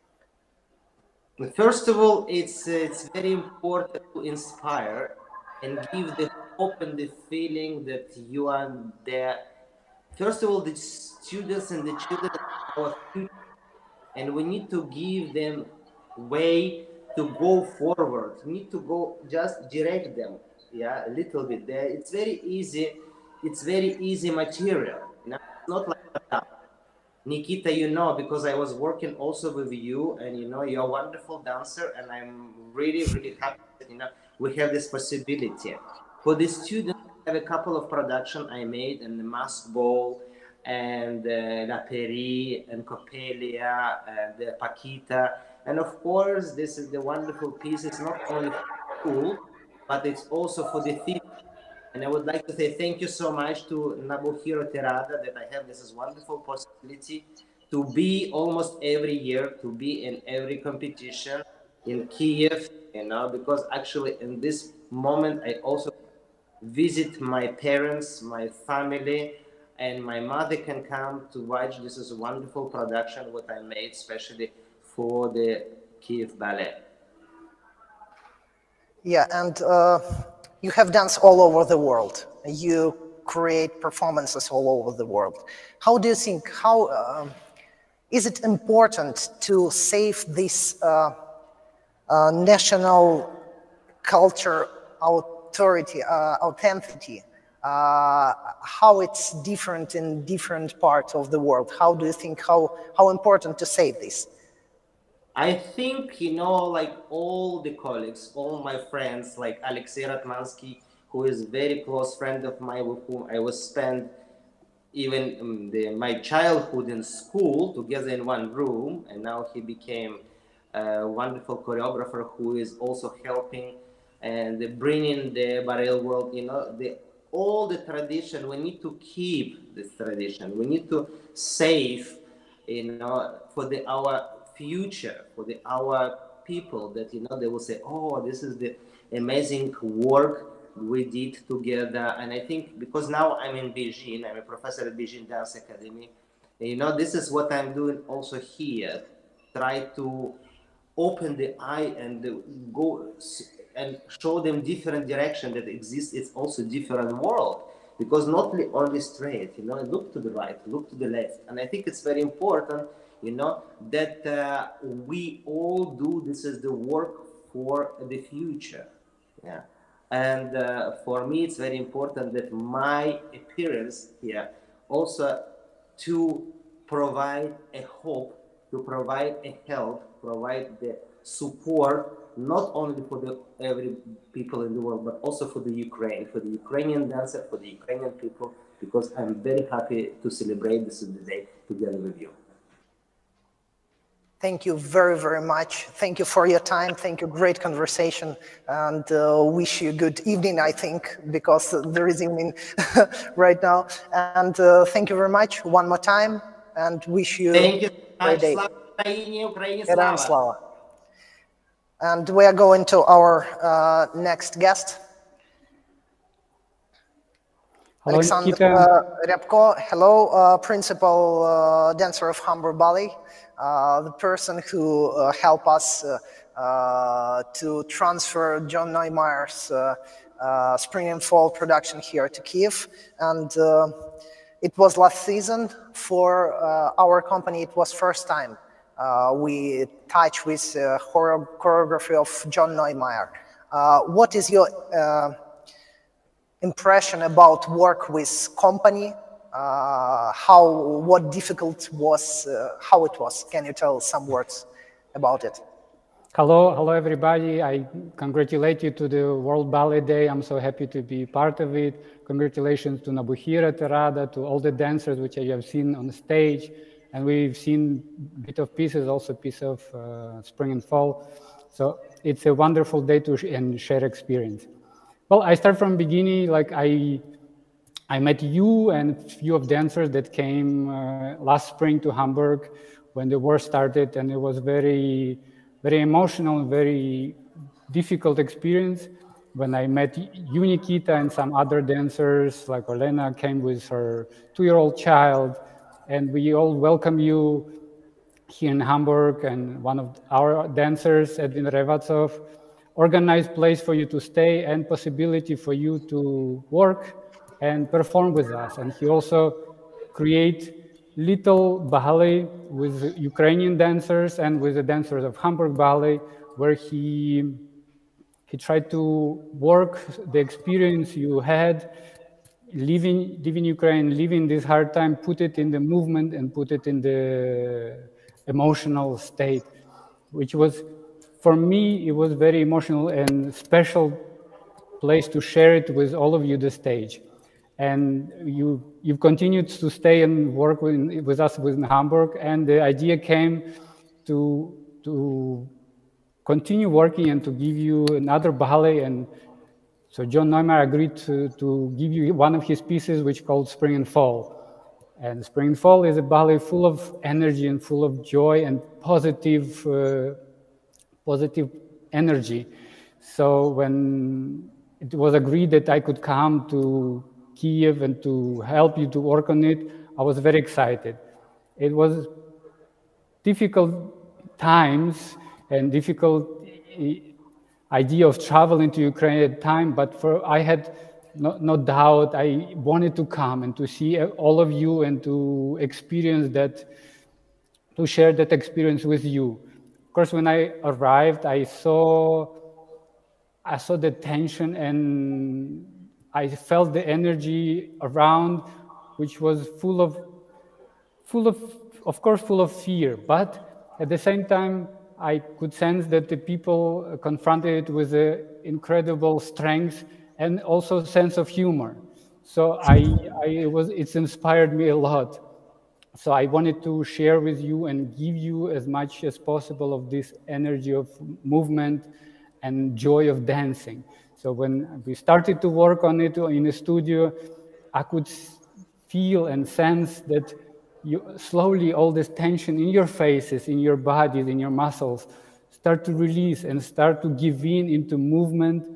First of all, it's, it's very important to inspire and give the hope and the feeling that you are there. First of all, the students and the children are our future, and we need to give them way to go forward. We need to go, just direct them, yeah, a little bit there. It's very easy. It's very easy material. You know? It's not like that. Nikita, you know, because I was working also with you, and you know, you're a wonderful dancer, and I'm really, really happy that, you know, we have this possibility. For the students, I have a couple of productions I made, and the Mask Ball, and uh, La Peri, and Coppelia, and uh, Paquita, and of course, this is the wonderful piece. It's not only for school, but it's also for the theater. And I would like to say thank you so much to Nobuhiro Terada that I have this wonderful possibility to be almost every year, to be in every competition in Kyiv, you know, because actually in this moment I also visit my parents, my family, and my mother can come to watch. This is a wonderful production what I made especially for the Kyiv Ballet. Yeah, and uh, you have danced all over the world. You create performances all over the world. How do you think, how uh, is it important to save this uh, uh, national culture authority, uh, authenticity? Uh, how it's different in different parts of the world? How do you think, how, how important to save this? I think, you know, like all the colleagues, all my friends, like Alexei Ratmansky, who is a very close friend of mine with whom I was spent even um, the, my childhood in school together in one room, and now he became a wonderful choreographer who is also helping and bringing the barrel world, you know, the, all the tradition, we need to keep this tradition. We need to save, you know, for the, our future, for the, our people that, you know, they will say, oh, this is the amazing work we did together. And I think because now I'm in Beijing, I'm a professor at Beijing Dance Academy, and, you know, this is what I'm doing also here, try to open the eye and go and show them different direction that exists. It's also different world, because not only straight, you know, look to the right, look to the left. And I think it's very important, you know, that uh, we all do, this is the work for the future. Yeah. And uh, for me, it's very important that my appearance here also to provide a hope, to provide a help, provide the support, not only for the every people in the world, but also for the Ukraine, for the Ukrainian dancer, for the Ukrainian people, because I'm very happy to celebrate this day together with you. Thank you very, very much. Thank you for your time. Thank you. Great conversation. And uh, wish you a good evening, I think, because there is evening right now. And uh, thank you very much one more time. And wish you thank you a great day. Слава Україні, Україні Героям слава. слава. And we are going to our uh, next guest. Hello, Alexander Nikita. uh, Ryabko, hello, uh, principal uh, dancer of Hamburg Ballet, uh, the person who uh, helped us uh, uh, to transfer John Neumeyer's uh, uh, Spring and Fall production here to Kiev. And uh, it was last season. For uh, our company, it was first time uh, we touched with uh, choreography of John Neumeyer. Uh, what is your uh, impression about work with company? Uh, how, what difficult was, uh, how it was? Can you tell some words about it? Hello, hello everybody. I congratulate you to the World Ballet Day. I'm so happy to be part of it. Congratulations to Nobuhiro Terada, to all the dancers which I have seen on the stage. And we've seen a bit of pieces, also a piece of uh, Spring and Fall. So it's a wonderful day to sh and share experience. Well, I start from beginning, like I, I met you and a few of dancers that came uh, last spring to Hamburg when the war started, and it was very, very emotional, very difficult experience. When I met you, Nikita, and some other dancers, like Olena came with her two-year-old child, and we all welcome you here in Hamburg, and one of our dancers, Edwin Revatsov, organized place for you to stay and possibility for you to work and perform with us. And he also create little ballet with Ukrainian dancers and with the dancers of Hamburg Ballet, where he, he tried to work the experience you had, living, living Ukraine, living this hard time, put it in the movement and put it in the emotional state, which was, for me, it was very emotional and special place to share it with all of you, the stage. And you, you've continued to stay and work with, with us within Hamburg, and the idea came to, to continue working and to give you another ballet. And so John Neumeyer agreed to, to give you one of his pieces, which called Spring and Fall. And Spring and Fall is a ballet full of energy and full of joy and positive uh, positive energy. So when it was agreed that I could come to Kiev and to help you to work on it, I was very excited. It was difficult times and difficult idea of traveling to Ukraine at the time, but for I had no, no doubt I wanted to come and to see all of you and to experience that, to share that experience with you. Of course, when I arrived, I saw, I saw the tension and I felt the energy around, which was full of, full of, of course, full of fear. But at the same time, I could sense that the people confronted it with an incredible strength and also sense of humor. So I, I it was, it's inspired me a lot. So I wanted to share with you and give you as much as possible of this energy of movement and joy of dancing. So when we started to work on it in the studio, I could feel and sense that you, slowly all this tension in your faces, in your bodies, in your muscles, start to release and start to give in into movement,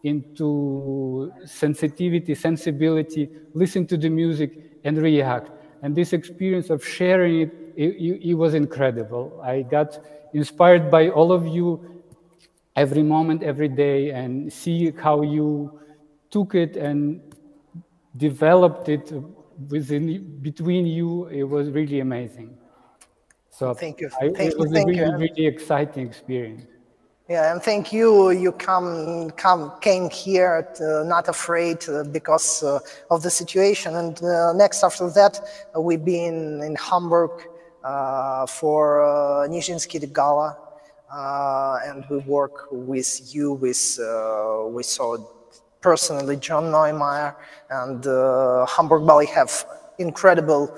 into sensitivity, sensibility, listen to the music and react. And this experience of sharing it, it, it was incredible. I got inspired by all of you every moment, every day, and see how you took it and developed it within, between you. It was really amazing. So thank you. I, thank it was you, thank a really, you. really exciting experience. Yeah, and thank you. You come, come, came here, to, not afraid uh, because uh, of the situation. And uh, next, after that, uh, we've been in Hamburg uh, for uh, Nizhensky Gala, uh, and we work with you. With uh, we saw personally John Neumeyer, and uh, Hamburg Ballet have incredible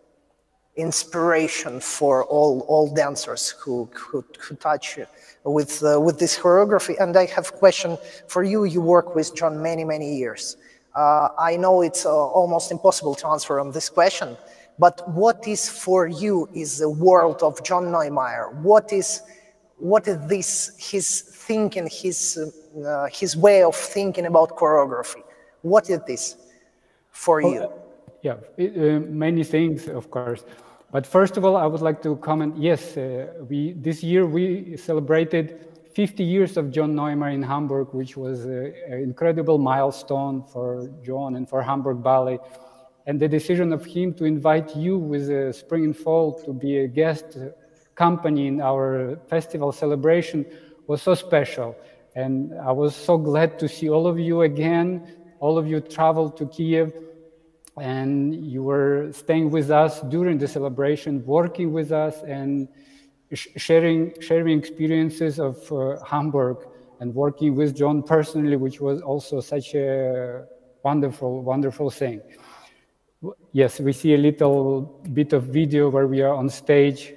inspiration for all all dancers who who, who touch it. With uh, with this choreography. And I have a question for you. You work with John many, many years. Uh, I know it's uh, almost impossible to answer on this question, but what is for you is the world of John Neumeyer? What is, what is this, his thinking, his, uh, his way of thinking about choreography? What is this for oh, you? Yeah, it, uh, many things, of course. But first of all, I would like to comment, yes, uh, we, this year we celebrated fifty years of John Neumeyer in Hamburg, which was an incredible milestone for John and for Hamburg Ballet. And the decision of him to invite you with uh, Spring and Fall to be a guest company in our festival celebration was so special. And I was so glad to see all of you again. All of you traveled to Kiev, and you were staying with us during the celebration, working with us and sh sharing, sharing experiences of uh, Hamburg and working with John personally, which was also such a wonderful, wonderful thing. Yes, we see a little bit of video where we are on stage.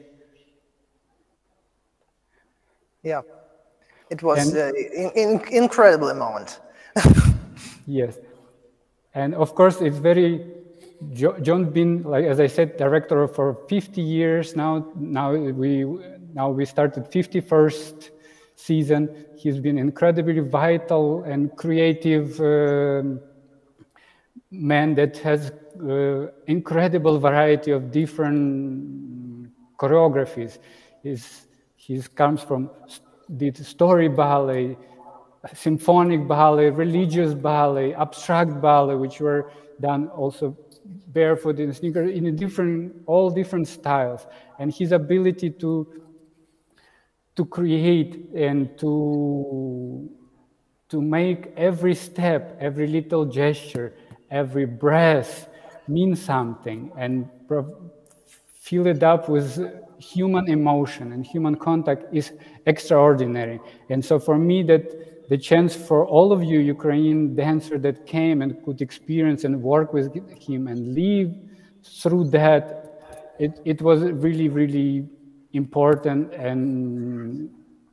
Yeah, it was And, uh, in, in, incredible moment. yes, and of course it's very, jo John's been, like as I said, director for fifty years now. Now we now we started fifty-first season. He's been incredibly vital and creative um, man that has uh, incredible variety of different choreographies. He's, he comes from did story ballet, symphonic ballet, religious ballet, abstract ballet, which were done also barefoot in sneakers in a different, all different styles. And his ability to to create and to to make every step, every little gesture, every breath mean something and fill it up with human emotion and human contact is extraordinary. And so for me, that the chance for all of you Ukrainian dancers that came and could experience and work with him and live through that, it, it was really, really important and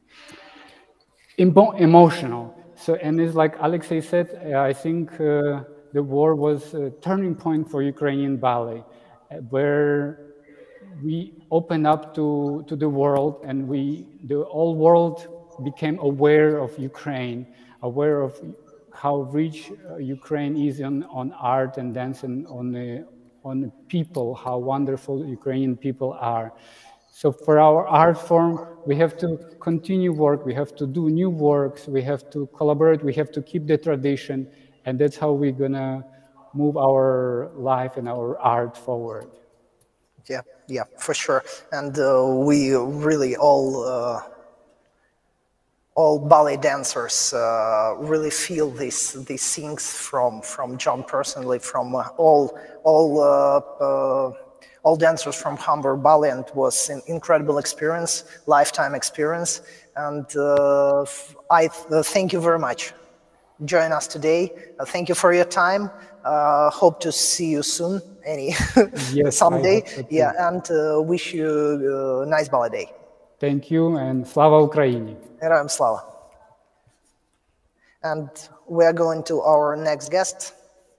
emotional. So, and it's like Alexei said, I think uh, the war was a turning point for Ukrainian ballet, where we opened up to, to the world, and we, the whole world became aware of Ukraine, aware of how rich uh, Ukraine is on, on art and dance and on, the, on people, how wonderful Ukrainian people are. So for our art form, we have to continue work, we have to do new works, we have to collaborate, we have to keep the tradition, and that's how we're gonna move our life and our art forward. Yeah, yeah, for sure. And uh, we really all, uh, all ballet dancers uh, really feel these these things from from John personally, from uh, all all uh, uh, all dancers from Hamburg Ballet, and it was an incredible experience, lifetime experience. And uh, I uh, thank you very much. Join us today. Uh, thank you for your time. Uh, hope to see you soon, any yes, someday. Yeah, and uh, wish you a nice ballet day. Thank you, and Slava Ukraini. Героям слава. And we are going to our next guest.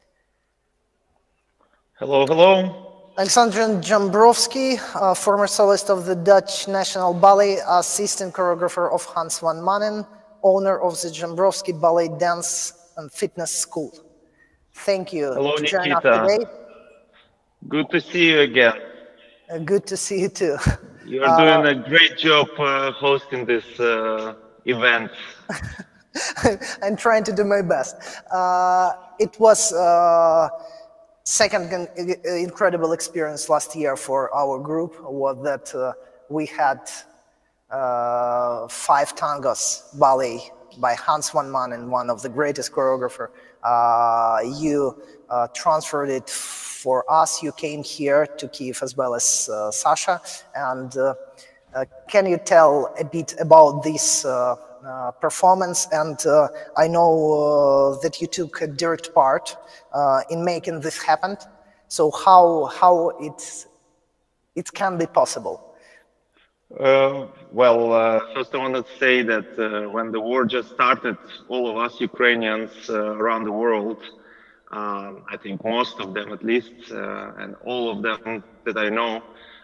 Hello, hello. Alexander Jambrovsky, uh, former soloist of the Dutch National Ballet, assistant choreographer of Hans van Manen, owner of the Jambrovsky Ballet Dance and Fitness School. Thank you Hello, to join Nikita. us today. Good to see you again. Uh, good to see you too. You're uh, doing a great job uh, hosting this uh, event. I'm trying to do my best. Uh, it was uh, second incredible experience last year for our group, was that uh, we had uh, five tangos ballet by Hans van Manen, one of the greatest choreographer. Uh, you uh, transferred it for us. You came here to Kiev as well as uh, Sasha. And uh, uh, can you tell a bit about this uh, uh, performance? And uh, I know uh, that you took a direct part uh, in making this happen. So how how it it can be possible? Uh, well, uh, first I want to say that uh, when the war just started, all of us Ukrainians uh, around the world, um, I think most of them at least, uh, and all of them that I know,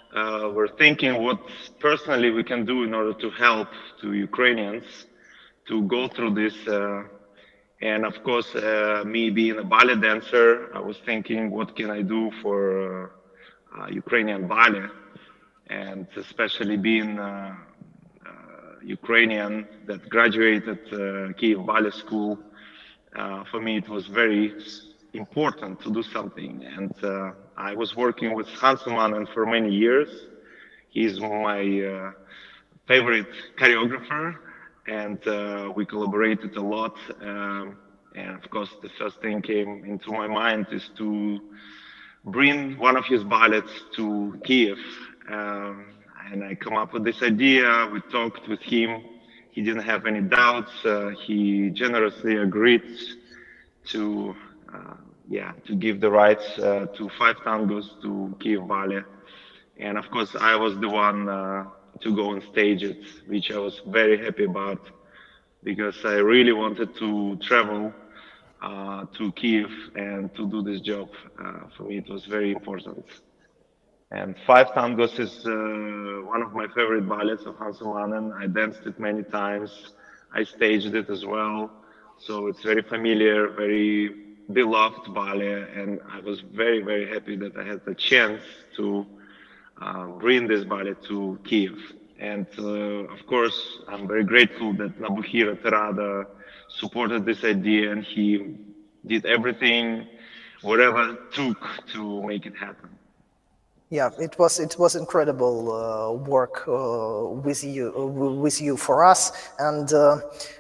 uh, were thinking what personally we can do in order to help to Ukrainians to go through this. Uh, and of course, uh, me being a ballet dancer, I was thinking, what can I do for uh, uh, Ukrainian ballet? And especially being uh, uh, Ukrainian that graduated uh, Kiev Ballet School, uh, for me it was very important to do something. And uh, I was working with Hans Mannen for many years. He's my uh, favorite choreographer, and uh, we collaborated a lot. Um, and of course, the first thing came into my mind is to bring one of his ballets to Kiev. Um, and I come up with this idea. We talked with him. He didn't have any doubts. Uh, he generously agreed to, uh, yeah, to give the rights uh, to five tangos to Kiev Ballet. And of course, I was the one uh, to go and stage it, which I was very happy about, because I really wanted to travel uh, to Kiev and to do this job. Uh, for me, it was very important. And Five Tangos is uh, one of my favorite ballets of Hans Mannen. I danced it many times. I staged it as well. So it's very familiar, very beloved ballet. And I was very, very happy that I had the chance to uh, bring this ballet to Kiev. And uh, of course, I'm very grateful that Nobuhiro Terada supported this idea, and he did everything, whatever it took to make it happen. Yeah, it was it was incredible uh, work uh, with you uh, with you for us. And uh,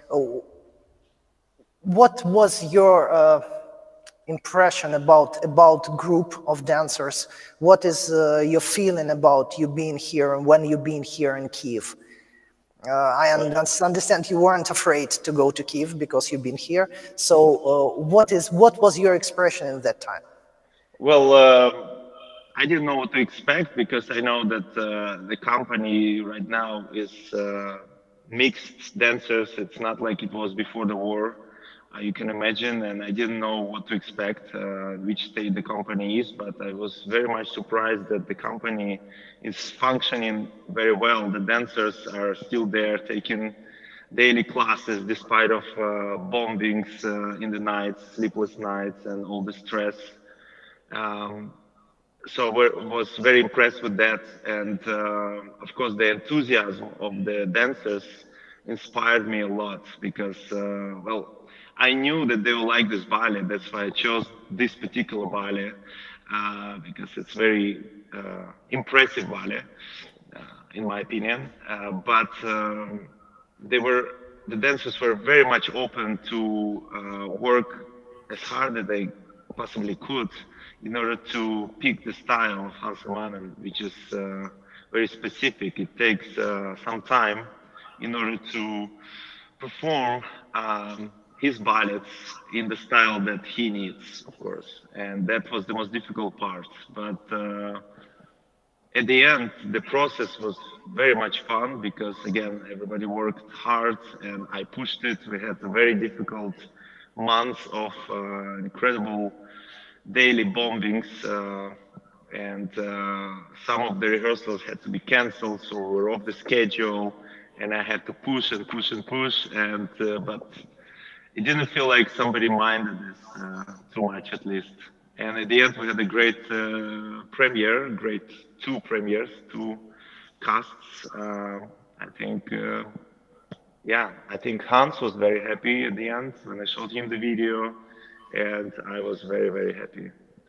what was your uh, impression about about group of dancers? What is uh, your feeling about you being here and when you being here in Kiev? Uh, I understand you weren't afraid to go to Kiev because you've been here. So, uh, what is what was your expression in that time? Well. Uh... I didn't know what to expect, because I know that uh, the company right now is uh, mixed dancers. It's not like it was before the war, uh, you can imagine, and I didn't know what to expect, uh, which state the company is, but I was very much surprised that the company is functioning very well. The dancers are still there taking daily classes despite of uh, bombings uh, in the nights, sleepless nights, and all the stress. Um, So I was very impressed with that, and uh, of course the enthusiasm of the dancers inspired me a lot, because uh, well, I knew that they would like this ballet. That's why I chose this particular ballet, uh, because it's very uh, impressive ballet, uh, in my opinion. Uh, but um, they were the dancers were very much open to uh, work as hard as they possibly could in order to pick the style of Hans Mannen, which is uh, very specific. It takes uh, some time in order to perform um, his ballets in the style that he needs, of course. And that was the most difficult part. But uh, at the end, the process was very much fun, because again, everybody worked hard and I pushed it. We had a very difficult months of uh, incredible daily bombings, uh, and uh, some of the rehearsals had to be canceled, so we were off the schedule, and I had to push and push and push, and uh, but it didn't feel like somebody minded this uh, too much, at least. And at the end, we had a great uh, premiere, great two premieres, two casts. Uh, I think, uh, yeah, I think Hans was very happy at the end when I showed him the video. And I was very, very happy.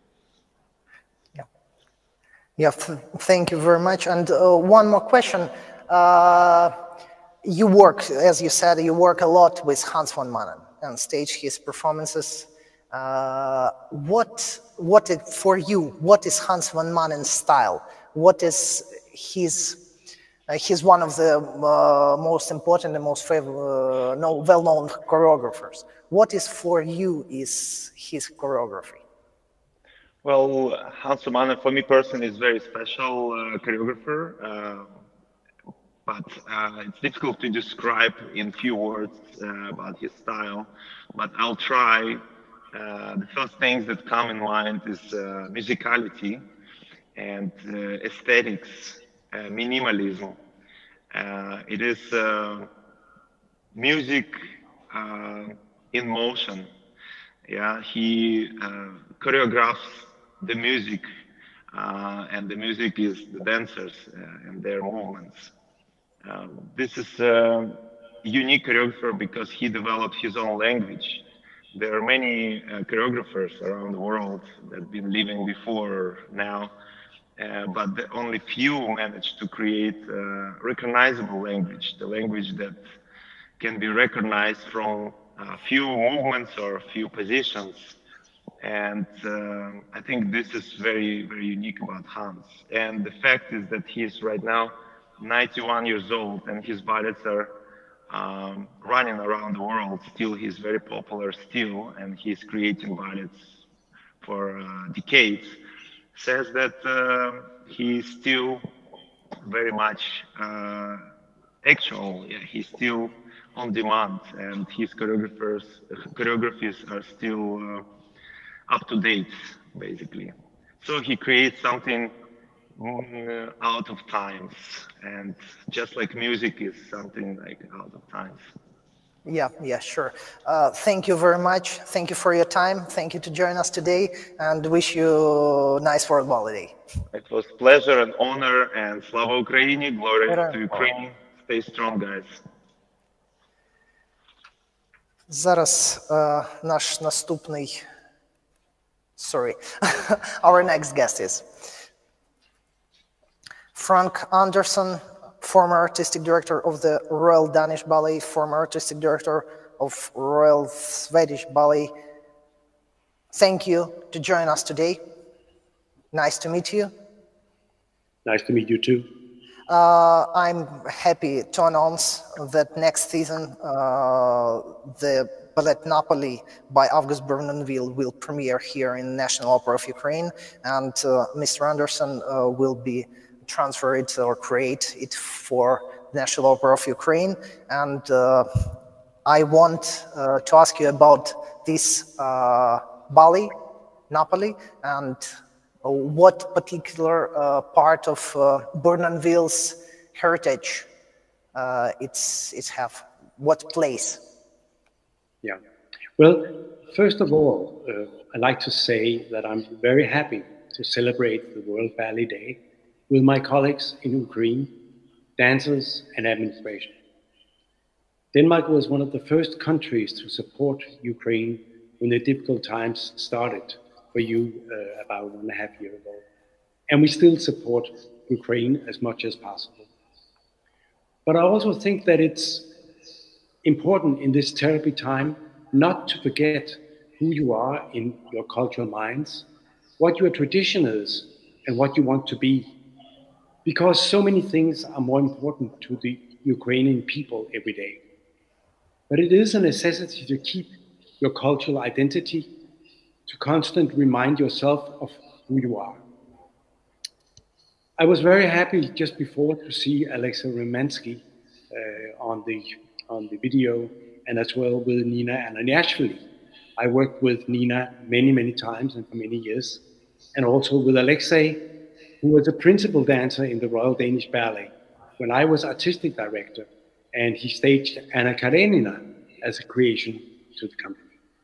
Yeah, yeah. Thank you very much. And uh, one more question. Uh, you work, as you said, you work a lot with Hans von Mannen and stage his performances. Uh, what, what is, for you, what is Hans von Mannen's style? What is his? Uh, he's one of the uh, most important and most uh, no, well-known choreographers. What is for you is his choreography? Well, Hans von Mannen, for me personally, is very special uh, choreographer, uh, but uh, it's difficult to describe in few words uh, about his style, but I'll try. Uh, the first things that come in mind is uh, musicality, and uh, aesthetics, uh, minimalism. Uh, it is uh, music uh, in motion. Yeah, he uh, choreographs the music, uh, and the music is the dancers uh, and their movements. Uh, this is a unique choreographer because he developed his own language. There are many uh, choreographers around the world that have been living before or now, uh, but the only few managed to create a recognizable language, the language that can be recognized from a few movements or a few positions. And uh, I think this is very, very unique about Hans. And the fact is that he's right now ninety-one years old and his ballets are um, running around the world. Still, he's very popular still, and he's creating ballets for uh, decades. Says that uh, he's still very much uh, actual. Yeah, he's still on demand, and his choreographers, choreographies are still uh, up to date, basically. So he creates something mm, out of times, and just like music is something like out of times. Yeah, yeah, sure. Uh, thank you very much. Thank you for your time. Thank you to join us today, and wish you a nice World Ballet Day. It was pleasure and honor, and Slava Ukraini, glory to Ukraine. Stay strong, guys. Зараз uh, наш наступний, sorry, our next guest is Frank Andersson, former artistic director of the Royal Danish Ballet, former artistic director of Royal Swedish Ballet. Thank you to join us today. Nice to meet you. Nice to meet you too. Uh, I'm happy to announce that next season uh, the Ballet Napoli by August Bournonville will premiere here in National Opera of Ukraine, and uh, Mister Andersson uh, will be transferred or create it for the National Opera of Ukraine. And uh, I want uh, to ask you about this uh, ballet, Napoli, and what particular uh, part of uh, Bournonville's heritage uh, it's it's have? What place? Yeah. Well, first of all, uh, I'd like to say that I'm very happy to celebrate the World Ballet Day with my colleagues in Ukraine, dancers and administration. Denmark was one of the first countries to support Ukraine when the difficult times started for you uh, about one and a half years ago. And we still support Ukraine as much as possible. But I also think that it's important in this terrible time not to forget who you are in your cultural minds, what your tradition is, and what you want to be. Because so many things are more important to the Ukrainian people every day. But it is a necessity to keep your cultural identity, to constantly remind yourself of who you are. I was very happy just before to see Alexa Romansky uh, on the on the video, and as well with Nina Ananiashvili. I worked with Nina many, many times and for many years, and also with Alexei, who was a principal dancer in the Royal Danish Ballet when I was artistic director, and he staged Anna Karenina as a creation to the company.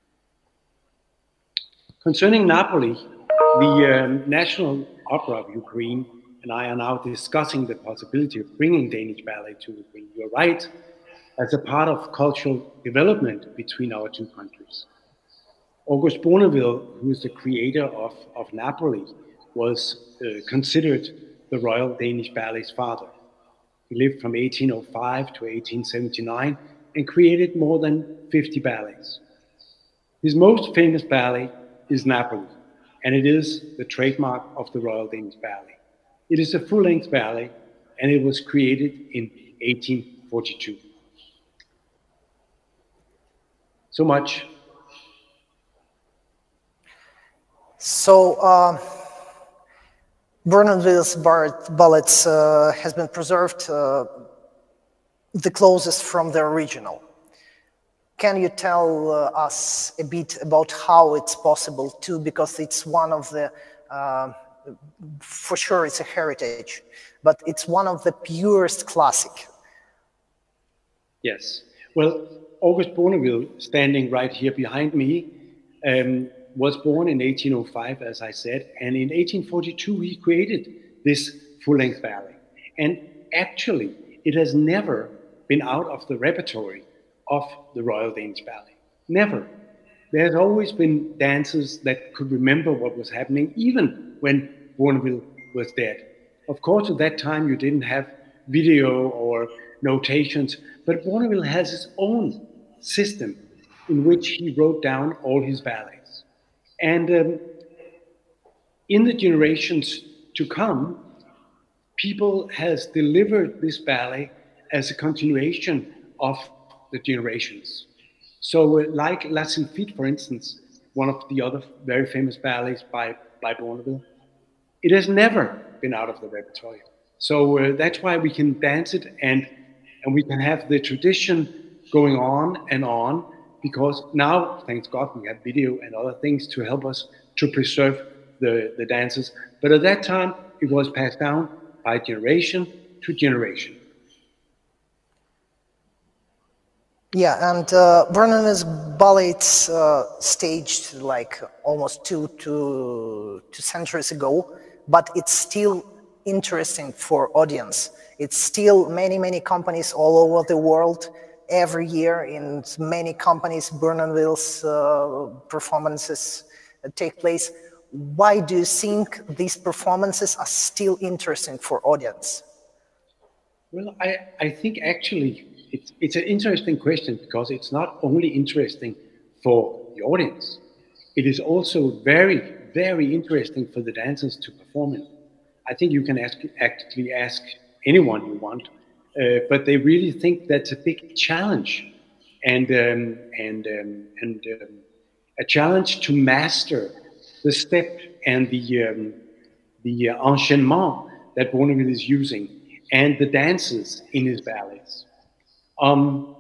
Concerning Napoli, the um, National Opera of Ukraine and I are now discussing the possibility of bringing Danish ballet to Ukraine. You're right, as a part of cultural development between our two countries. August Bournonville, who is the creator of, of Napoli, was uh, considered the Royal Danish Ballet's father. He lived from eighteen oh five to eighteen seventy-nine and created more than fifty ballets. His most famous ballet is Napoli, and it is the trademark of the Royal Danish Ballet. It is a full-length ballet, and it was created in eighteen forty-two. So much. So, uh, Bournonville's ballets uh, has been preserved uh, the closest from the original. Can you tell uh, us a bit about how it's possible to, because it's one of the uh, for sure it's a heritage, but it's one of the purest classic. Yes. Well, August Bournonville, standing right here behind me, um, was born in eighteen oh five, as I said, and in eighteen forty-two he created this full-length ballet. And actually, it has never been out of the repertory of the Royal Danish Ballet. Never. There's always been dancers that could remember what was happening, even when Bournonville was dead. Of course, at that time, you didn't have video or notations, but Bournonville has his own system in which he wrote down all his ballets. And um, in the generations to come, people has delivered this ballet as a continuation of the generations. So uh, like La Sylphide, for instance, one of the other very famous ballets by, by Bournonville, it has never been out of the repertoire. So uh, that's why we can dance it, and, and we can have the tradition going on and on, because now, thank God, we have video and other things to help us to preserve the, the dances. But at that time, it was passed down by generation to generation. Yeah, and uh, Bournonville's ballets uh, staged like almost two, two, two centuries ago, but it's still interesting for audience. It's still many, many companies all over the world. Every year in many companies, Bournonville's uh, performances take place. Why do you think these performances are still interesting for audience? Well, I, I think actually it's, it's an interesting question, because it's not only interesting for the audience, it is also very, very interesting for the dancers to perform it. I think you can ask, actually ask anyone you want, uh, but they really think that's a big challenge, and, um, and, um, and um, a challenge to master the step and the, um, the uh, enchaînement that Bournonville is using, and the dances in his ballets. Um,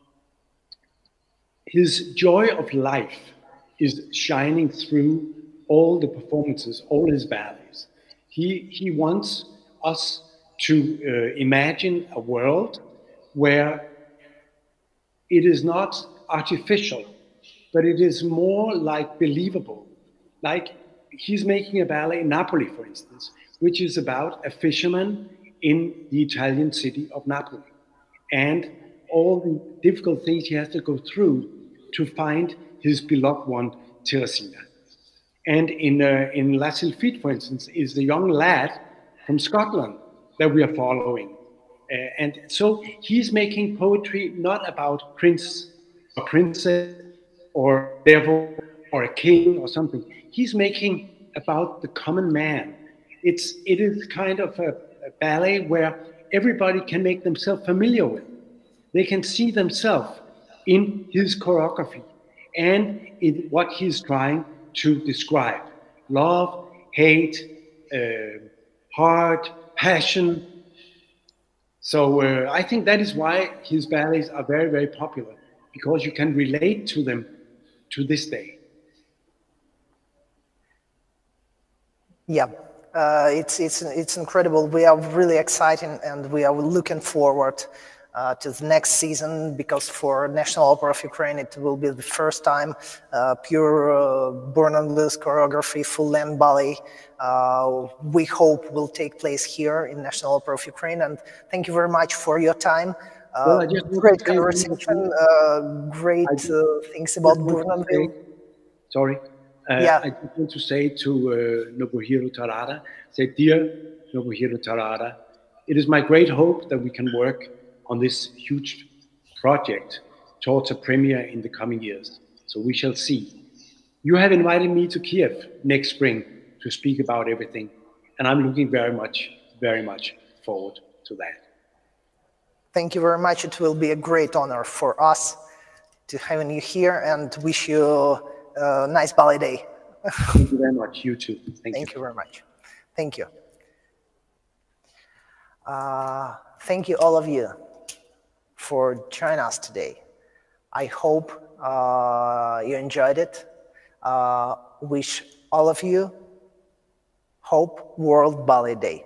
his joy of life is shining through all the performances, all his ballets. He, he wants us to uh, imagine a world where it is not artificial, but it is more like believable. Like he's making a ballet in Napoli, for instance, which is about a fisherman in the Italian city of Napoli, and all the difficult things he has to go through to find his beloved one, Teresina. And in, uh, in La Sylphide, for instance, is the young lad from Scotland that we are following. Uh, and so he's making poetry not about prince or princess or devil or a king or something. He's making about the common man. It's, it is kind of a, a ballet where everybody can make themselves familiar with. They can see themselves in his choreography and in what he's trying to describe. Love, hate, uh, heart, passion. So uh, I think that is why his ballets are very, very popular, because you can relate to them to this day. Yeah, uh, it's, it's, it's incredible. We are really excited, and we are looking forward Uh, to the next season, because for National Opera of Ukraine it will be the first time uh, pure uh, Bournonville's choreography, full-length ballet, uh, we hope will take place here in National Opera of Ukraine. And thank you very much for your time. Uh, well, I just great conversation, uh, great uh, things about Bournonville. Sorry, uh, yeah. I just want to say to uh, Nobuhiro Tarada, say, dear Nobuhiro Tarada, it is my great hope that we can work on this huge project towards a premiere in the coming years. So we shall see. You have invited me to Kiev next spring to speak about everything, and I'm looking very much, very much forward to that. Thank you very much. It will be a great honor for us to having you here, and wish you a nice ballet day. Thank you very much. You too. Thank, Thank you. you very much. Thank you. Uh, thank you, all of you, for joining us today. I hope uh, you enjoyed it. Uh, wish all of you Hope World Ballet Day.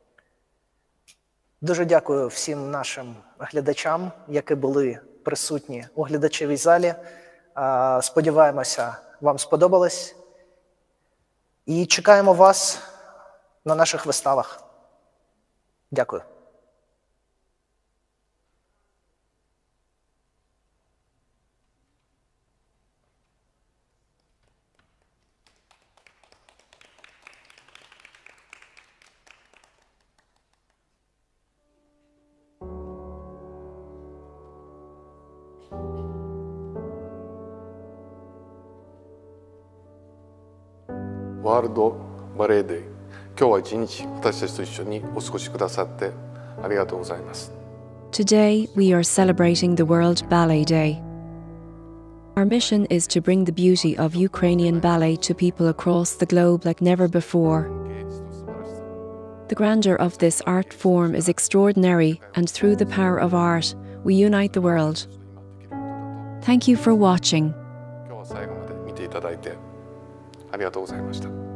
Дуже дякую всім нашим глядачам, які були присутні у глядачевій залі. Сподіваємося, вам сподобалось. І чекаємо вас на наших виставах. Дякую. ワールドバレエデー、今日は一日私たちと一緒にお過ごしくださってありがとうございます。 Today, we are celebrating the World Ballet Day. Our mission is to bring the beauty of Ukrainian ballet to people across the globe like never before. The grandeur of this art form is extraordinary, and through the power of art, we unite the world. Thank you for watching. 今日は最後まで見ていただいてありがとうございました。